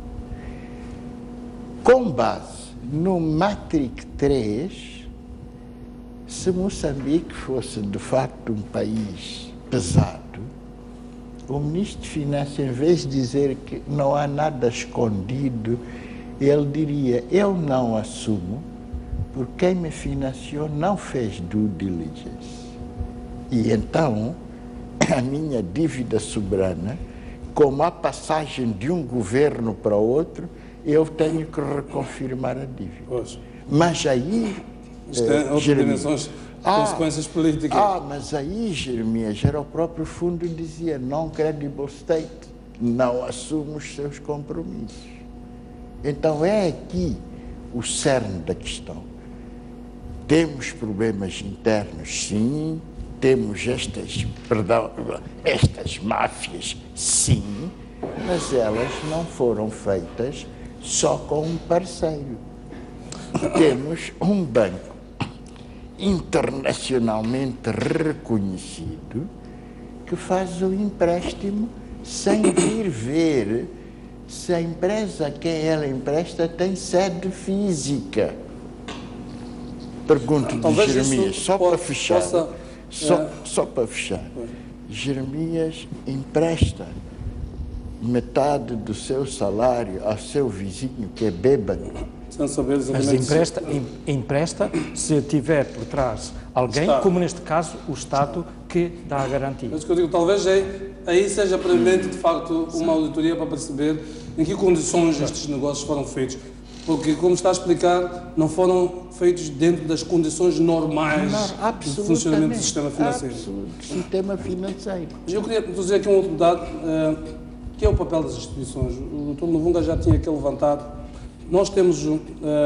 Com base no Matrix três, se Moçambique fosse de facto um país pesado, o Ministro de Finanças, em vez de dizer que não há nada escondido, ele diria, eu não assumo, porque quem me financiou não fez due diligence. E então, a minha dívida soberana, como a passagem de um governo para outro, eu tenho que reconfirmar a dívida. Pois. Mas aí... Isto tem outras dimensões, ah, consequências políticas. Ah, mas aí, Jeremias, era o próprio fundo que dizia non-credible state, não assume os seus compromissos. Então é aqui o cerne da questão. Temos problemas internos, sim, temos estas, perdão, estas máfias, sim, mas elas não foram feitas só com um parceiro. Temos um banco internacionalmente reconhecido que faz o empréstimo sem ir ver se a empresa a quem ela empresta tem sede física. Pergunto-te, Jeremias, só para fechar, possa, só, é... só para fechar, Jeremias empresta metade do seu salário ao seu vizinho que é bêbado. Sem saber Mas empresta, em, empresta se tiver por trás alguém, Estado. Como neste caso o Estado, que dá a garantia. Mas o que eu digo, talvez aí, aí seja premente de facto uma auditoria para perceber em que condições estes negócios foram feitos. Porque, como está a explicar, não foram feitos dentro das condições normais não, de funcionamento do sistema financeiro. Absolutamente. Sistema financeiro. Mas eu queria introduzir aqui um outro dado, uh, que é o papel das instituições. O doutor Luvunga já tinha aqui levantado. Nós temos uh,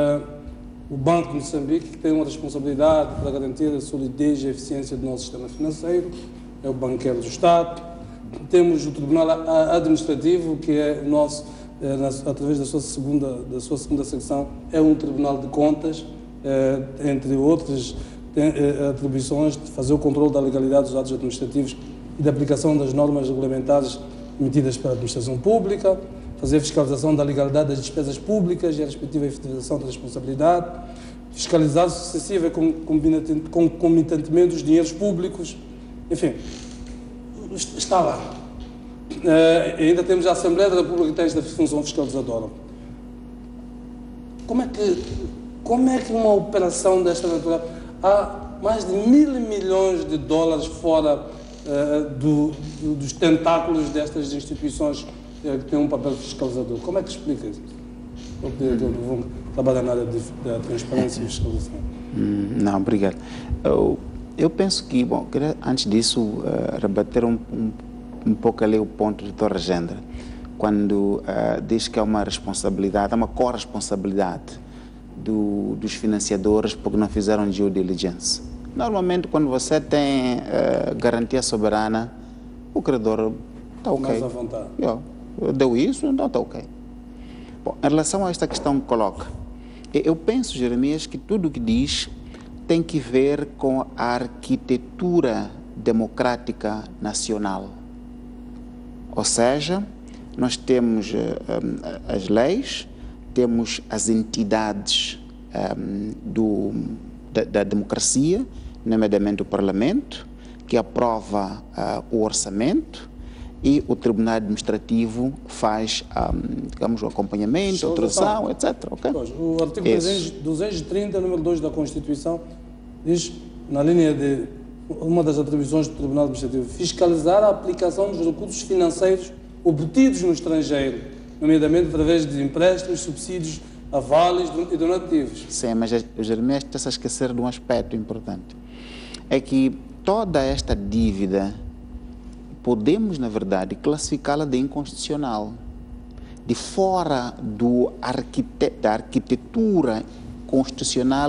o Banco de Moçambique, que tem uma responsabilidade para garantir a solidez e a eficiência do nosso sistema financeiro, é o banqueiro do Estado. Temos o Tribunal Administrativo, que é o nosso, uh, na, através da sua, segunda, da sua segunda secção, é um Tribunal de Contas, uh, entre outras tem, uh, atribuições de fazer o controle da legalidade dos atos administrativos e da aplicação das normas regulamentares emitidas pela administração pública, fazer a fiscalização da legalidade das despesas públicas e a respectiva efetivação da responsabilidade, fiscalizar sucessiva e concomitantemente os dinheiros públicos, enfim, está lá. Uh, ainda temos a Assembleia da República que tem esta função fiscalizadora. Como é que, como é que uma operação desta natureza, há mais de mil milhões de dólares fora uh, do, do, dos tentáculos destas instituições que tem um papel fiscalizador. Como é que explica isso? Porque vão trabalhar na área da transparência e fiscalização. Não, obrigado. Eu, eu penso que, bom, queria, antes disso, uh, rebater um, um, um pouco ali o ponto do doutor Regendre, quando uh, diz que é uma responsabilidade, é uma corresponsabilidade do, dos financiadores porque não fizeram due diligence. Normalmente, quando você tem uh, garantia soberana, o credor está ok. Mais à vontade. Yeah. Deu isso, então está ok. Bom, em relação a esta questão que coloca, eu penso, Jeremias, que tudo o que diz tem que ver com a arquitetura democrática nacional. Ou seja, nós temos um, as leis, temos as entidades um, do, da, da democracia, nomeadamente o Parlamento, que aprova uh, o orçamento, e o Tribunal Administrativo faz, um, digamos, o acompanhamento, a autorização, etcétera. Okay? Pois, o artigo duzentos e trinta, número dois da Constituição, diz, na linha de uma das atribuições do Tribunal Administrativo, fiscalizar a aplicação dos recursos financeiros obtidos no estrangeiro, nomeadamente através de empréstimos, subsídios, avales e donativos. Sim, mas o Jeremias está a esquecer de um aspecto importante. É que toda esta dívida podemos, na verdade, classificá-la de inconstitucional, de fora do arquite da arquitetura constitucional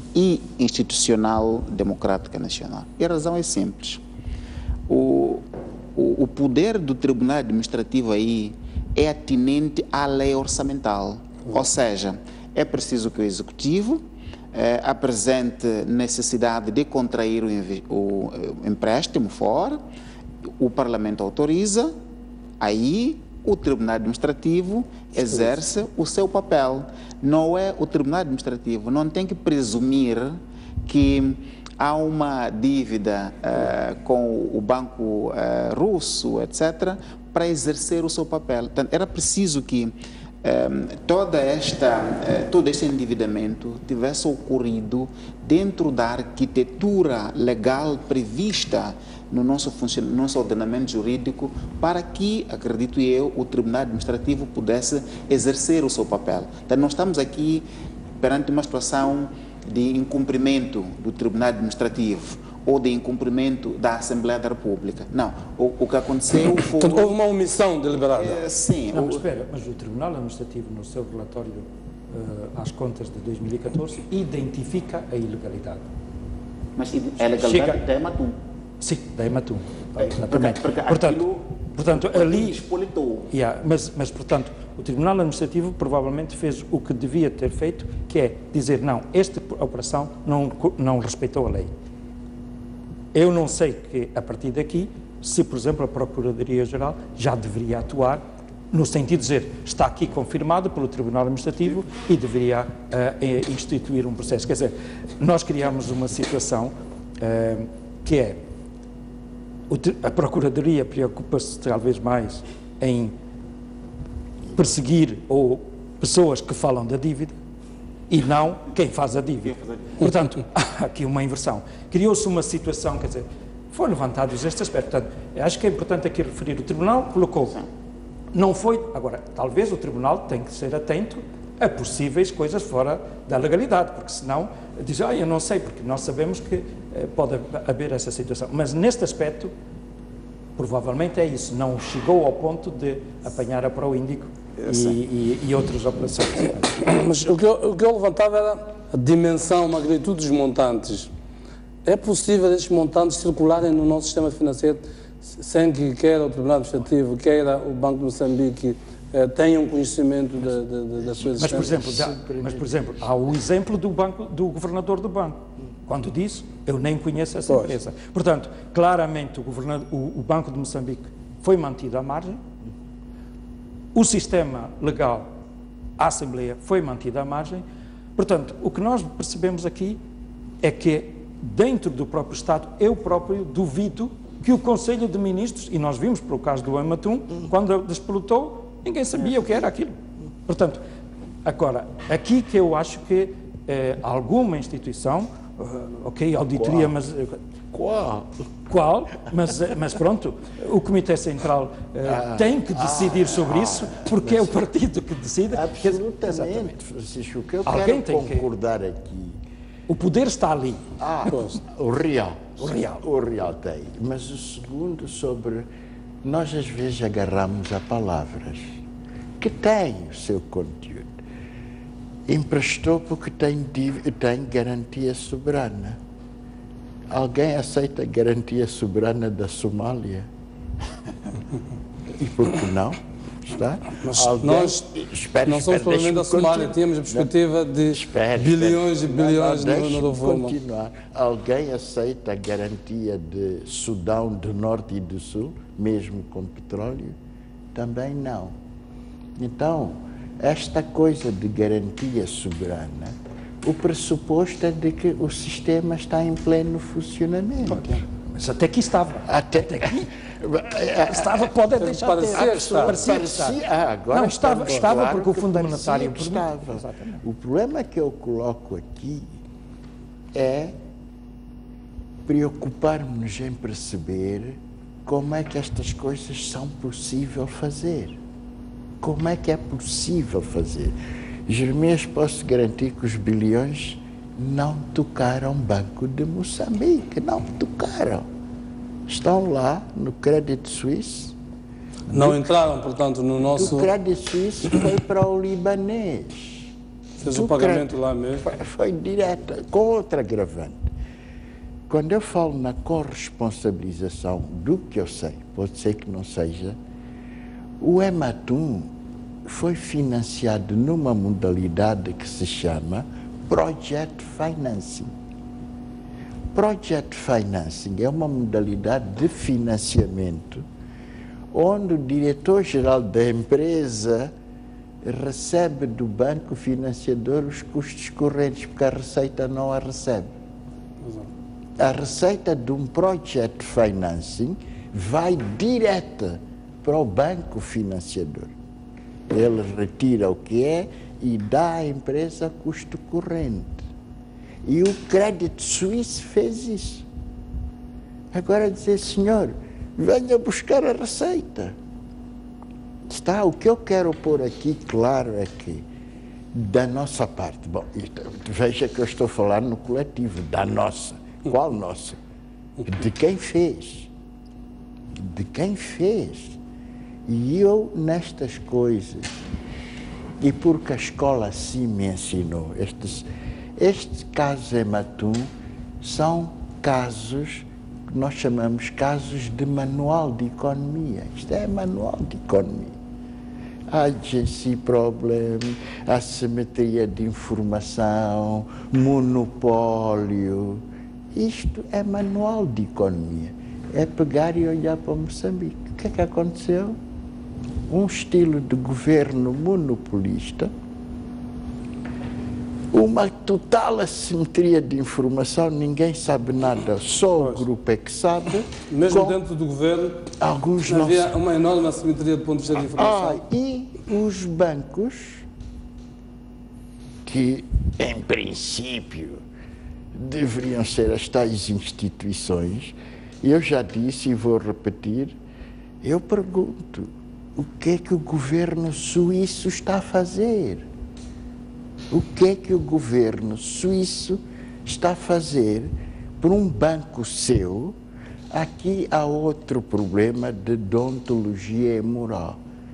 e institucional democrática nacional. E a razão é simples. O, o, o poder do Tribunal Administrativo aí é atinente à lei orçamental. Ou seja, é preciso que o Executivo eh, apresente necessidade de contrair o, o, o empréstimo fora, o Parlamento autoriza, aí o Tribunal Administrativo exerce o seu papel. Não é o Tribunal Administrativo, não tem que presumir que há uma dívida uh, com o banco uh, russo, etcétera, para exercer o seu papel. Portanto, era preciso que um, toda esta, uh, todo este endividamento tivesse ocorrido dentro da arquitetura legal prevista no nosso, no nosso ordenamento jurídico, para que, acredito eu, o Tribunal Administrativo pudesse exercer o seu papel. Então, nós estamos aqui perante uma situação de incumprimento do Tribunal Administrativo ou de incumprimento da Assembleia da República. Não, o, o que aconteceu foi... Portanto, houve uma omissão deliberada. É, sim. Não, o... mas espera, mas o Tribunal Administrativo, no seu relatório uh, às contas de dois mil e catorze, identifica a ilegalidade. Mas a legalidade Chega... da Ematum. Sim, da Ematum. É, porque, porque portanto, aquilo, portanto ali... Despolitou. Yeah, mas, mas, portanto, o Tribunal Administrativo provavelmente fez o que devia ter feito, que é dizer, não, esta operação não, não respeitou a lei. Eu não sei que, a partir daqui, se, por exemplo, a Procuradoria-Geral já deveria atuar, no sentido de dizer, está aqui confirmado pelo Tribunal Administrativo e deveria uh, instituir um processo. Quer dizer, nós criamos uma situação uh, que é, a Procuradoria preocupa-se talvez mais em perseguir ou pessoas que falam da dívida e não quem faz a dívida. Portanto, há aqui uma inversão. Criou-se uma situação, quer dizer, foram levantados estes aspectos. Portanto, acho que é importante aqui referir, o Tribunal colocou, não foi, agora, talvez o Tribunal tenha que ser atento a possíveis coisas fora da legalidade, porque senão diz, ah, eu não sei, porque nós sabemos que eh, pode haver essa situação. Mas neste aspecto, provavelmente é isso, não chegou ao ponto de apanhar a Proíndico e, e, e outras operações. Mas o que, eu, o que eu levantava era a dimensão, a magnitude dos montantes. É possível estes montantes circularem no nosso sistema financeiro sem que quer o Tribunal Administrativo, queira o Banco de Moçambique eh, tenham conhecimento de, de, de, da sua existência? Mas por, exemplo, dá, mas, por exemplo, há o exemplo do, banco, do governador do banco. Quando disse, eu nem conheço essa pois. empresa. Portanto, claramente o, governador, o, o Banco de Moçambique foi mantido à margem, o sistema legal, a Assembleia, foi mantida à margem. Portanto, o que nós percebemos aqui é que, dentro do próprio Estado, eu próprio duvido que o Conselho de Ministros, e nós vimos pelo caso do Ematum, quando despolutou, ninguém sabia o que era aquilo. Portanto, agora, aqui que eu acho que eh, alguma instituição, uh, ok, auditoria, Qual? mas... Qual? Qual? Mas, mas pronto, o Comitê Central uh, ah, tem que decidir ah, sobre ah, isso, porque é o partido que decide. Absolutamente, Francisco, o que eu Alguém quero tem concordar que... aqui... O poder está ali. Ah, o real. O real. O real tem. Mas o segundo sobre... Nós às vezes agarramos a palavras que têm o seu conteúdo. Emprestou porque tem, tem garantia soberana. Alguém aceita a garantia soberana da Somália? E por que não? Está? Mas Alguém... nós espera, não somos provavelmente da Somália, tínhamos a perspectiva de espera, bilhões espera. e bilhões não, não, no novo continuar. Alguém aceita a garantia de Sudão do Norte e do Sul, mesmo com petróleo? Também não. Então, esta coisa de garantia soberana, o pressuposto é de que o sistema está em pleno funcionamento. Mas até aqui estava. Até, até aqui estava, pode deixar parecer, de estar. Parecia estar. Ah, agora não, estava, estava claro porque o Fundo Monetário estava. O problema que eu coloco aqui é preocupar-nos em perceber como é que estas coisas são possível fazer. Como é que é possível fazer? Jeremias, posso garantir que os bilhões não tocaram o Banco de Moçambique, não tocaram. Estão lá no Credit Suisse. Não do, entraram, portanto, no nosso... O Credit Suisse foi para o libanês. Fez o pagamento lá mesmo? Foi, foi direto, com outra agravante. Quando eu falo na corresponsabilização do que eu sei, pode ser que não seja, o Ematum foi financiado numa modalidade que se chama Project Financing. Project Financing é uma modalidade de financiamento onde o diretor-geral da empresa recebe do banco financiador os custos correntes, porque a Receita não a recebe. A receita de um Project Financing vai direta para o banco financiador. Ele retira o que é e dá à empresa custo corrente. E o Credit Suisse fez isso. Agora dizer, senhor, venha buscar a receita. Está, o que eu quero pôr aqui claro é que, da nossa parte, bom, veja que eu estou falando no coletivo, da nossa. Qual nossa? De quem fez. De quem fez. E eu, nestas coisas, e porque a escola assim me ensinou, estes, estes casos Ematum são casos que nós chamamos casos de manual de economia. Isto é manual de economia. Agency problem, assimetria de informação, monopólio. Isto é manual de economia. É pegar e olhar para Moçambique. O que é que aconteceu? Um estilo de governo monopolista, uma total assimetria de informação, ninguém sabe nada, só o grupo é que sabe. Mesmo dentro do governo, alguns havia não... uma enorme assimetria do ponto de vista de informação. Ah, e os bancos, que em princípio deveriam ser as tais instituições, eu já disse e vou repetir, eu pergunto, o que é que o governo suíço está a fazer? O que é que o governo suíço está a fazer por um banco seu? Aqui há outro problema de deontologia e moral.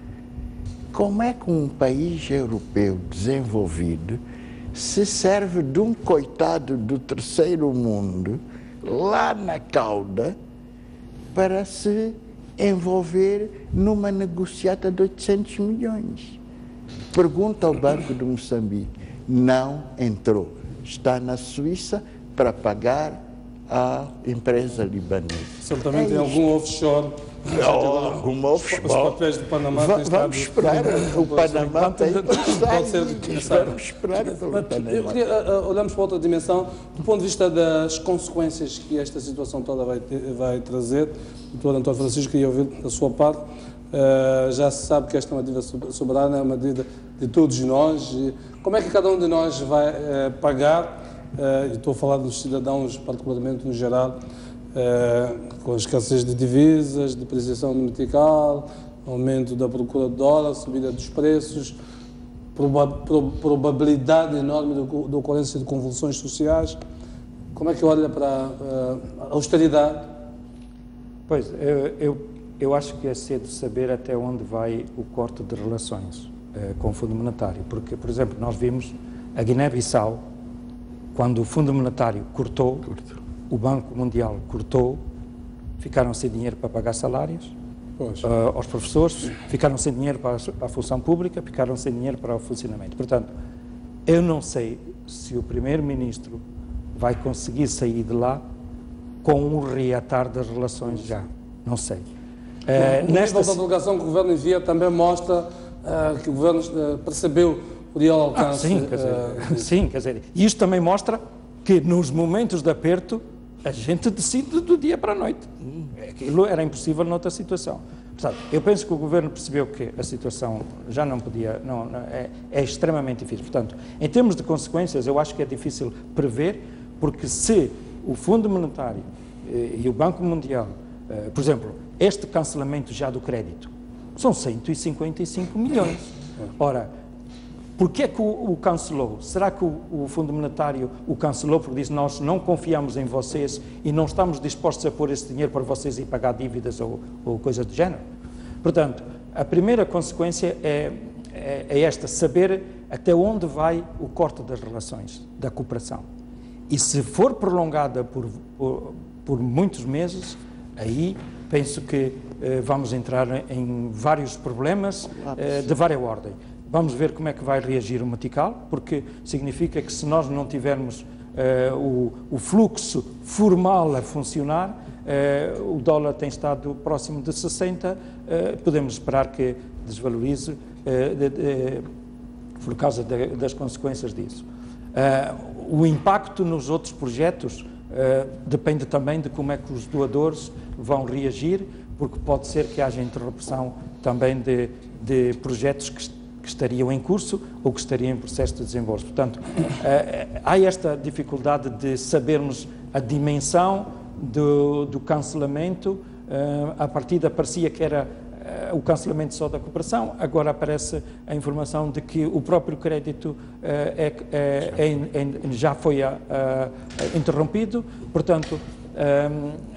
Como é que um país europeu desenvolvido se serve de um coitado do terceiro mundo, lá na cauda, para se envolver numa negociata de oitocentos milhões? Pergunta ao Banco de Moçambique. Não entrou. Está na Suíça para pagar à empresa libanesa. Certamente é em algum offshore. Algum offshore. Os papéis do Panamá Va têm vamos estado... esperar. O Panamá tem que estar. Pode ser Vamos esperar pelo Panamá. Eu queria, uh, olhamos para outra dimensão, do ponto de vista das consequências que esta situação toda vai, ter, vai trazer. O doutor António Francisco, queria ouvir a sua parte. Uh, já se sabe que esta é uma dívida soberana, é uma dívida de todos nós. E como é que cada um de nós vai uh, pagar? Uh, estou a falar dos cidadãos, particularmente no geral, uh, com a escassez de divisas, depreciação do metical, aumento da procura de dólar, subida dos preços, proba pro probabilidade enorme de, de ocorrência de convulsões sociais. Como é que olha para uh, a austeridade? Pois, eu, eu, eu acho que é cedo saber até onde vai o corte de relações uh, com o Fundo Monetário, porque, por exemplo, nós vimos a Guiné-Bissau, quando o Fundo Monetário cortou, cortou, o Banco Mundial cortou, ficaram sem dinheiro para pagar salários uh, aos professores, ficaram sem dinheiro para a, para a função pública, ficaram sem dinheiro para o funcionamento. Portanto, eu não sei se o Primeiro-Ministro vai conseguir sair de lá com um reatar das relações já. Não sei. Uh, o nesta... nível da delegação que o Governo envia também mostra uh, que o Governo uh, percebeu o real alcance. Ah, sim, quer dizer, uh, sim, quer dizer, isto também mostra que nos momentos de aperto a gente decide do dia para a noite. Aquilo era impossível noutra situação. Portanto, eu penso que o Governo percebeu que a situação já não podia, não, não, é, é extremamente difícil. Portanto, em termos de consequências, eu acho que é difícil prever, porque se o Fundo Monetário eh, e o Banco Mundial, eh, por exemplo, este cancelamento já do crédito, são cento e cinquenta e cinco milhões. Ora, por que é que o, o cancelou? Será que o, o Fundo Monetário o cancelou porque disse nós não confiamos em vocês e não estamos dispostos a pôr esse dinheiro para vocês e pagar dívidas ou, ou coisa do género? Portanto, a primeira consequência é, é, é esta, saber até onde vai o corte das relações, da cooperação. E se for prolongada por, por, por muitos meses, aí penso que eh, vamos entrar em vários problemas eh, de várias ordens. Vamos ver como é que vai reagir o Metical, porque significa que se nós não tivermos eh, o, o fluxo formal a funcionar, eh, o dólar tem estado próximo de sessenta, eh, podemos esperar que desvalorize eh, de, de, por causa de, das consequências disso. Eh, o impacto nos outros projetos eh, depende também de como é que os doadores vão reagir, porque pode ser que haja interrupção também de, de projetos que, que estariam em curso ou que estariam em processo de desenvolvimento. Portanto, eh, há esta dificuldade de sabermos a dimensão do, do cancelamento. Eh, a partida parecia que era eh, o cancelamento só da cooperação, agora aparece a informação de que o próprio crédito eh, é, é, é, já foi a, a, interrompido. Portanto, eh,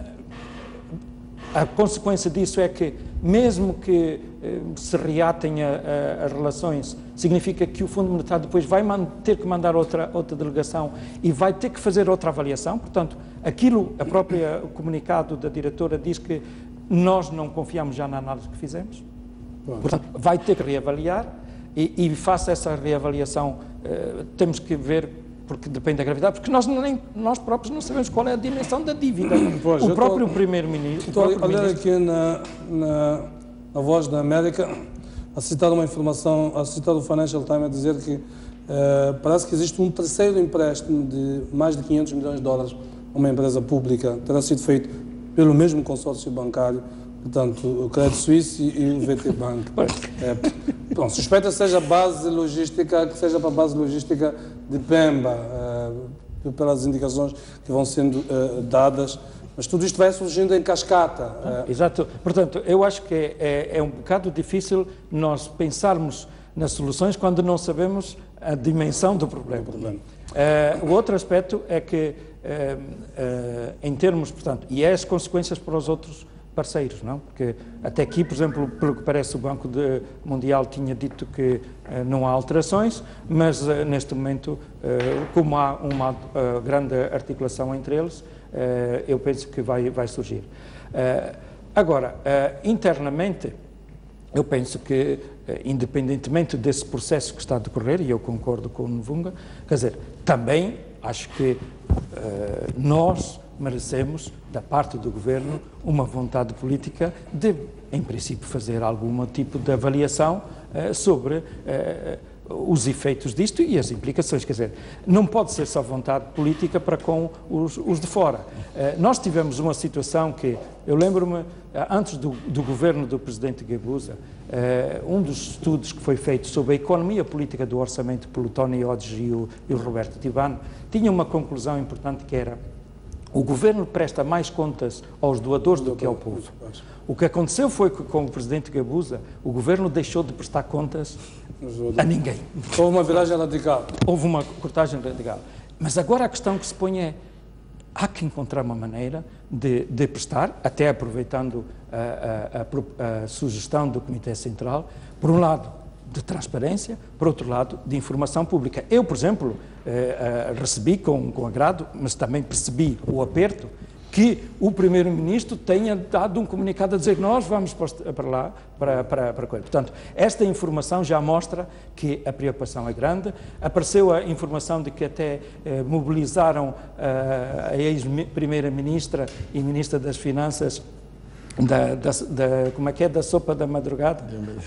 a consequência disso é que, mesmo que eh, se reatem a, a, as relações, significa que o Fundo Monetário depois vai ter que mandar outra, outra delegação e vai ter que fazer outra avaliação. Portanto, aquilo, a própria o comunicado da diretora diz que nós não confiamos já na análise que fizemos. Bom. Portanto, vai ter que reavaliar e, e face a essa reavaliação, eh, temos que ver, porque depende da gravidade, porque nós, nem, nós próprios não sabemos qual é a dimensão da dívida. Pois, o próprio primeiro-ministro... Estou a olhar aqui na, na, na Voz da América, a citar uma informação, a citar o Financial Times, a dizer que uh, parece que existe um terceiro empréstimo de mais de quinhentos milhões de dólares a uma empresa pública, terá sido feito pelo mesmo consórcio bancário, portanto, o Credit Suisse e, e o V T Bank. É, bom, suspeita seja base logística, que seja para a base logística de Pemba, uh, pelas indicações que vão sendo uh, dadas, mas tudo isto vai surgindo em cascata. Uh. Exato. Portanto, eu acho que é, é, é um bocado difícil nós pensarmos nas soluções quando não sabemos a dimensão do problema. Do problema. Uh, o outro aspecto é que, uh, uh, em termos, portanto, e é as consequências para os outros parceiros, não? Porque até aqui, por exemplo, pelo que parece, o Banco de Mundial tinha dito que uh, não há alterações, mas uh, neste momento, uh, como há uma uh, grande articulação entre eles, uh, eu penso que vai, vai surgir. Uh, agora, uh, internamente, eu penso que, uh, independentemente desse processo que está a decorrer, e eu concordo com o Nvunga, quer dizer, também acho que uh, nós merecemos, da parte do Governo, uma vontade política de, em princípio, fazer algum tipo de avaliação uh, sobre uh, os efeitos disto e as implicações. Quer dizer, não pode ser só vontade política para com os, os de fora. Uh, nós tivemos uma situação que, eu lembro-me, uh, antes do, do Governo do Presidente Guebuza, uh, um dos estudos que foi feito sobre a economia política do orçamento pelo Tony Hodges e o, e o Roberto Tibano, tinha uma conclusão importante que era: o Governo presta mais contas aos doadores do que ao povo. O que aconteceu foi que, com o Presidente Guebuza, o Governo deixou de prestar contas a ninguém. Houve uma viragem radical. Houve uma cortagem radical. Mas agora a questão que se põe é: há que encontrar uma maneira de, de prestar, até aproveitando a, a, a, a sugestão do Comitê Central, por um lado, de transparência, por outro lado, de informação pública. Eu, por exemplo, eh, eh, recebi com, com agrado, mas também percebi o aperto, que o Primeiro-Ministro tenha dado um comunicado a dizer que nós vamos para lá, para, para, para coisa. Portanto, esta informação já mostra que a preocupação é grande. Apareceu a informação de que até eh, mobilizaram eh, a ex-Primeira-Ministra e Ministra das Finanças Da, da, da, como é que é, da sopa da madrugada,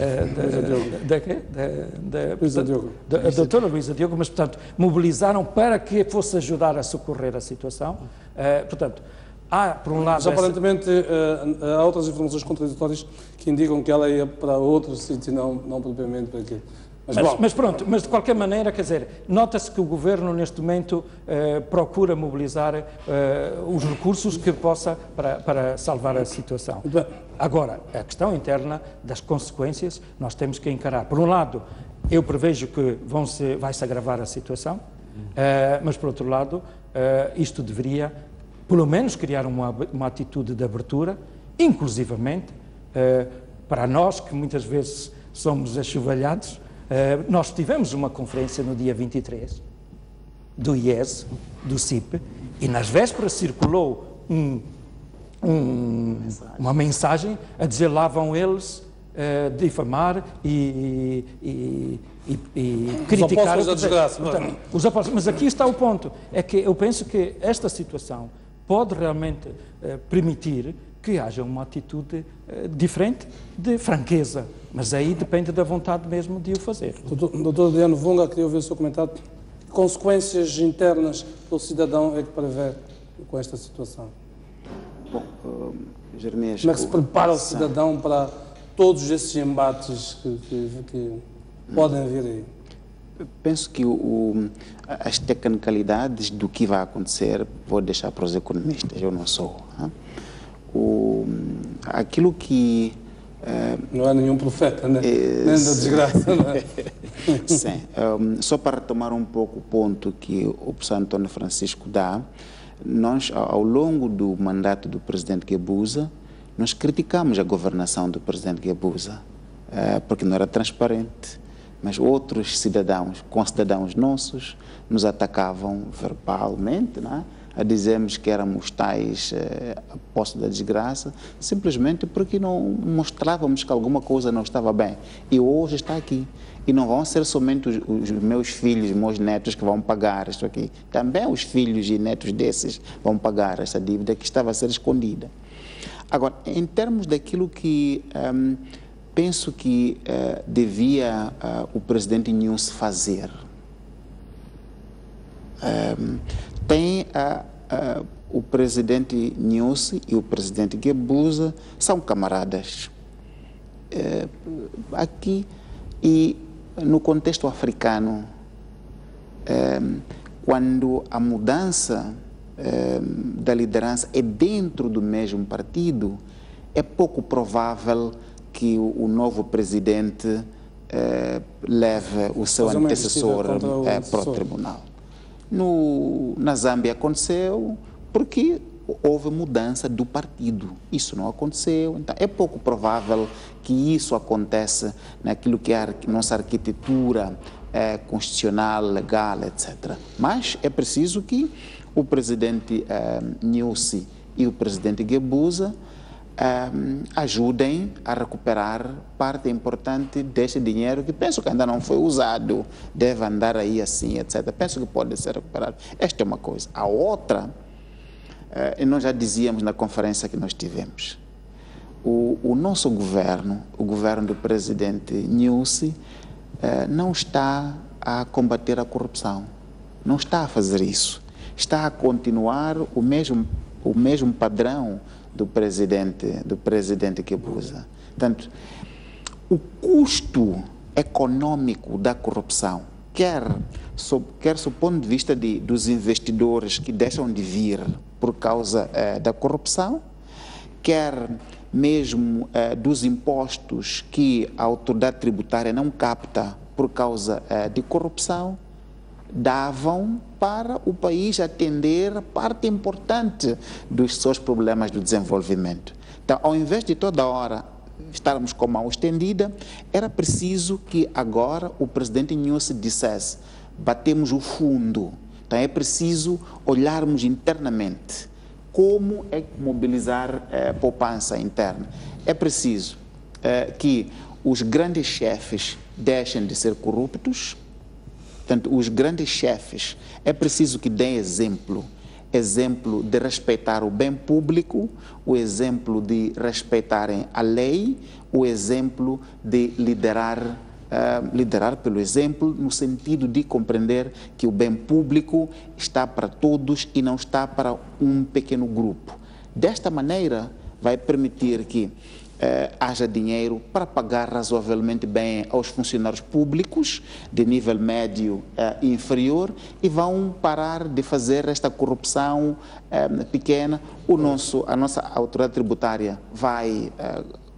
uh, da, da, da, da, da, da, a doutora Luísa Diogo, mas, portanto, mobilizaram para que fosse ajudar a socorrer a situação. Uh, portanto, há, por um lado... Mas, aparentemente, uh, há outras informações contraditórias que indicam que ela ia para outro sítio, não, não propriamente para aquilo. Mas, mas, mas pronto, mas de qualquer maneira, quer dizer, nota-se que o Governo neste momento eh, procura mobilizar eh, os recursos que possa para, para salvar a situação. Agora, a questão interna das consequências nós temos que encarar. Por um lado, eu prevejo que vão -se, vai-se agravar a situação, eh, mas por outro lado, eh, isto deveria, pelo menos, criar uma, uma atitude de abertura, inclusivamente, eh, para nós que muitas vezes somos achuvalhados, nós tivemos uma conferência no dia vinte e três do I E S, do C I P, e nas vésperas circulou um, um, uma mensagem a dizer lá vão eles uh, difamar e, e, e, e criticar... Os apóstolos da desgraça. Então, os apóstolos, mas aqui está o ponto, é que eu penso que esta situação pode realmente uh, permitir que haja uma atitude uh, diferente de franqueza, mas aí depende da vontade mesmo de o fazer. doutor Adriano Vunga, queria ouvir o seu comentário. Que consequências internas do cidadão é que prevê com esta situação? Bom, uh, Jeremias, como é que se prepara o cidadão para todos esses embates que, que, que podem vir aí? Penso que o, o, as tecnicalidades do que vai acontecer vou deixar para os economistas, eu não sou. Hein? O, aquilo que... Uh, não é nenhum profeta, né? É, nem da desgraça, não é? Sim. Um, só para retomar um pouco o ponto que o professor Antônio Francisco dá, nós, ao longo do mandato do presidente Guebuza, nós criticamos a governação do presidente Guebuza, uh, porque não era transparente, mas outros cidadãos, concidadãos nossos, nos atacavam verbalmente, não é? A dizermos que éramos tais eh, apóstolos da desgraça, simplesmente porque não mostrávamos que alguma coisa não estava bem. E hoje está aqui. E não vão ser somente os, os meus filhos, meus netos que vão pagar isso aqui. Também os filhos e netos desses vão pagar essa dívida que estava a ser escondida. Agora, em termos daquilo que um, penso que uh, devia uh, o presidente Nyusi fazer, um, tem a, a, o presidente Nyusi e o presidente Guebuza são camaradas. É, aqui e no contexto africano, é, quando a mudança é, da liderança é dentro do mesmo partido, é pouco provável que o, o novo presidente é, leve o seu antecessor é, para o tribunal. No, na Zâmbia aconteceu porque houve mudança do partido. Isso não aconteceu. Então, é pouco provável que isso aconteça naquilo que é a nossa arquitetura é, constitucional, legal, etcétera. Mas é preciso que o presidente é, Nyusi e o presidente Guebuza é, ajudem a recuperar parte importante deste dinheiro que penso que ainda não foi usado, deve andar aí assim, etcétera. Penso que pode ser recuperado. Esta é uma coisa. A outra, e nós já dizíamos na conferência que nós tivemos, o, o nosso governo, o governo do presidente Nyusi, não está a combater a corrupção, não está a fazer isso, está a continuar o mesmo, o mesmo padrão do presidente, do presidente Guebuza. Portanto, o custo econômico da corrupção, quer, sob, quer sob o ponto de vista de, dos investidores que deixam de vir por causa eh, da corrupção, quer mesmo eh, dos impostos que a autoridade tributária não capta por causa eh, de corrupção, davam para o país atender parte importante dos seus problemas do desenvolvimento. Então, ao invés de toda hora estarmos com a mão estendida, era preciso que agora o presidente Nyusi dissesse: batemos o fundo. Então, é preciso olharmos internamente como é mobilizar eh, poupança interna. É preciso eh, que os grandes chefes deixem de ser corruptos. Portanto, os grandes chefes, é preciso que deem exemplo, exemplo de respeitar o bem público, o exemplo de respeitarem a lei, o exemplo de liderar, uh, liderar pelo exemplo, no sentido de compreender que o bem público está para todos e não está para um pequeno grupo. Desta maneira, vai permitir que Eh, haja dinheiro para pagar razoavelmente bem aos funcionários públicos de nível médio eh, e inferior, e vão parar de fazer esta corrupção eh, pequena. O nosso, a nossa autoridade tributária vai eh,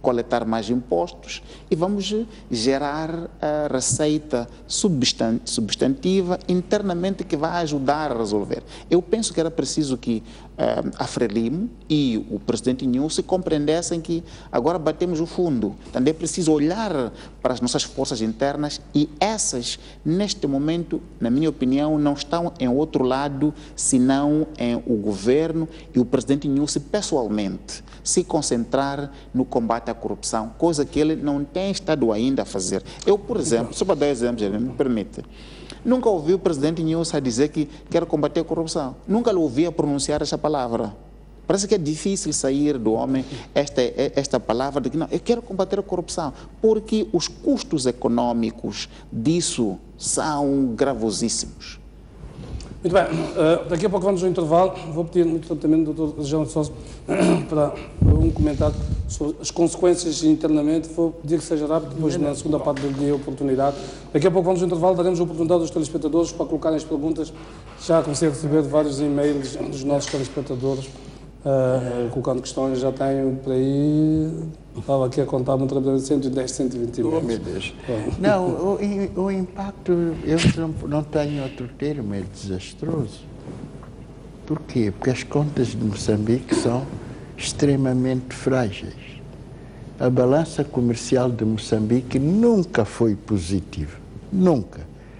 coletar mais impostos e vamos gerar a receita substantiva internamente que vai ajudar a resolver. Eu penso que era preciso que uh, a Frelimo e o presidente Nyusi compreendessem que agora batemos o fundo. Também é preciso olhar para as nossas forças internas e essas, neste momento, na minha opinião, não estão em outro lado, senão em o governo e o presidente Nyusi pessoalmente se concentrar no combate à corrupção, coisa que ele não tem estado ainda a fazer. Eu, por exemplo, só para dar exemplos, me permite, nunca ouvi o presidente Nyusi a dizer que quer combater a corrupção. Nunca o ouvi a pronunciar essa palavra. Parece que é difícil sair do homem esta, esta palavra de que não, eu quero combater a corrupção, porque os custos econômicos disso são gravosíssimos. Muito bem, uh, daqui a pouco vamos ao intervalo. Vou pedir muito rapidamente ao doutor João Sousa para um comentário sobre as consequências internamente. Vou pedir que seja rápido, depois na segunda parte do dia a oportunidade. Daqui a pouco vamos ao intervalo, daremos a oportunidade aos telespectadores para colocarem as perguntas. Já comecei a receber vários e-mails dos nossos telespectadores uh, colocando questões, já tenho por aí, estava aqui a contar muito rapidamente, cento e dez, cento e vinte e nove. Oh, meu Deus. Não, o, o impacto, eu não, não tenho outro termo, é desastroso. Por quê? Porque as contas de Moçambique são extremamente frágeis. A balança comercial de Moçambique nunca foi positiva, nunca.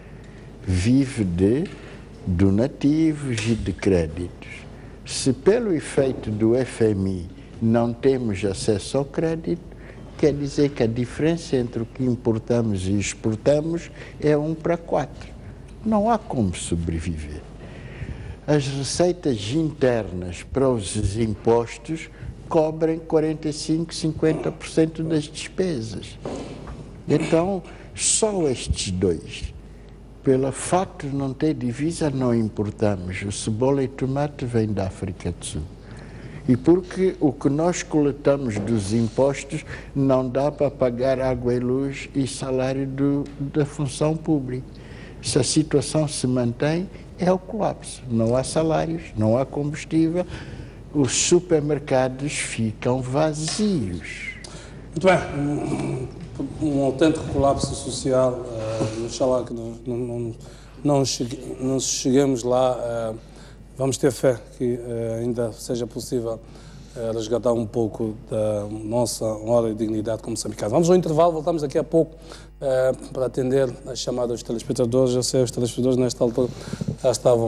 Vive de donativos e de créditos. Se pelo efeito do F M I não temos acesso ao crédito, quer dizer que a diferença entre o que importamos e exportamos é um para quatro. Não há como sobreviver. As receitas internas para os impostos cobrem quarenta e cinco, cinquenta por cento das despesas. Então, só estes dois. Pelo facto de não ter divisa, não importamos. O cebola e tomate vêm da África do Sul. E porque o que nós coletamos dos impostos não dá para pagar água e luz e salário do, da função pública. Se a situação se mantém, é o colapso. Não há salários, não há combustível, os supermercados ficam vazios. Muito bem. Um, um autêntico colapso social. Uh, Oxalá que não, não, não, não, chegue, não cheguemos lá. Uh, vamos ter fé que uh, ainda seja possível uh, resgatar um pouco da nossa honra e dignidade como moçambicanos. Vamos ao intervalo, voltamos daqui a pouco uh, para atender a chamada dos telespectadores. Eu sei, os telespectadores nesta altura já estavam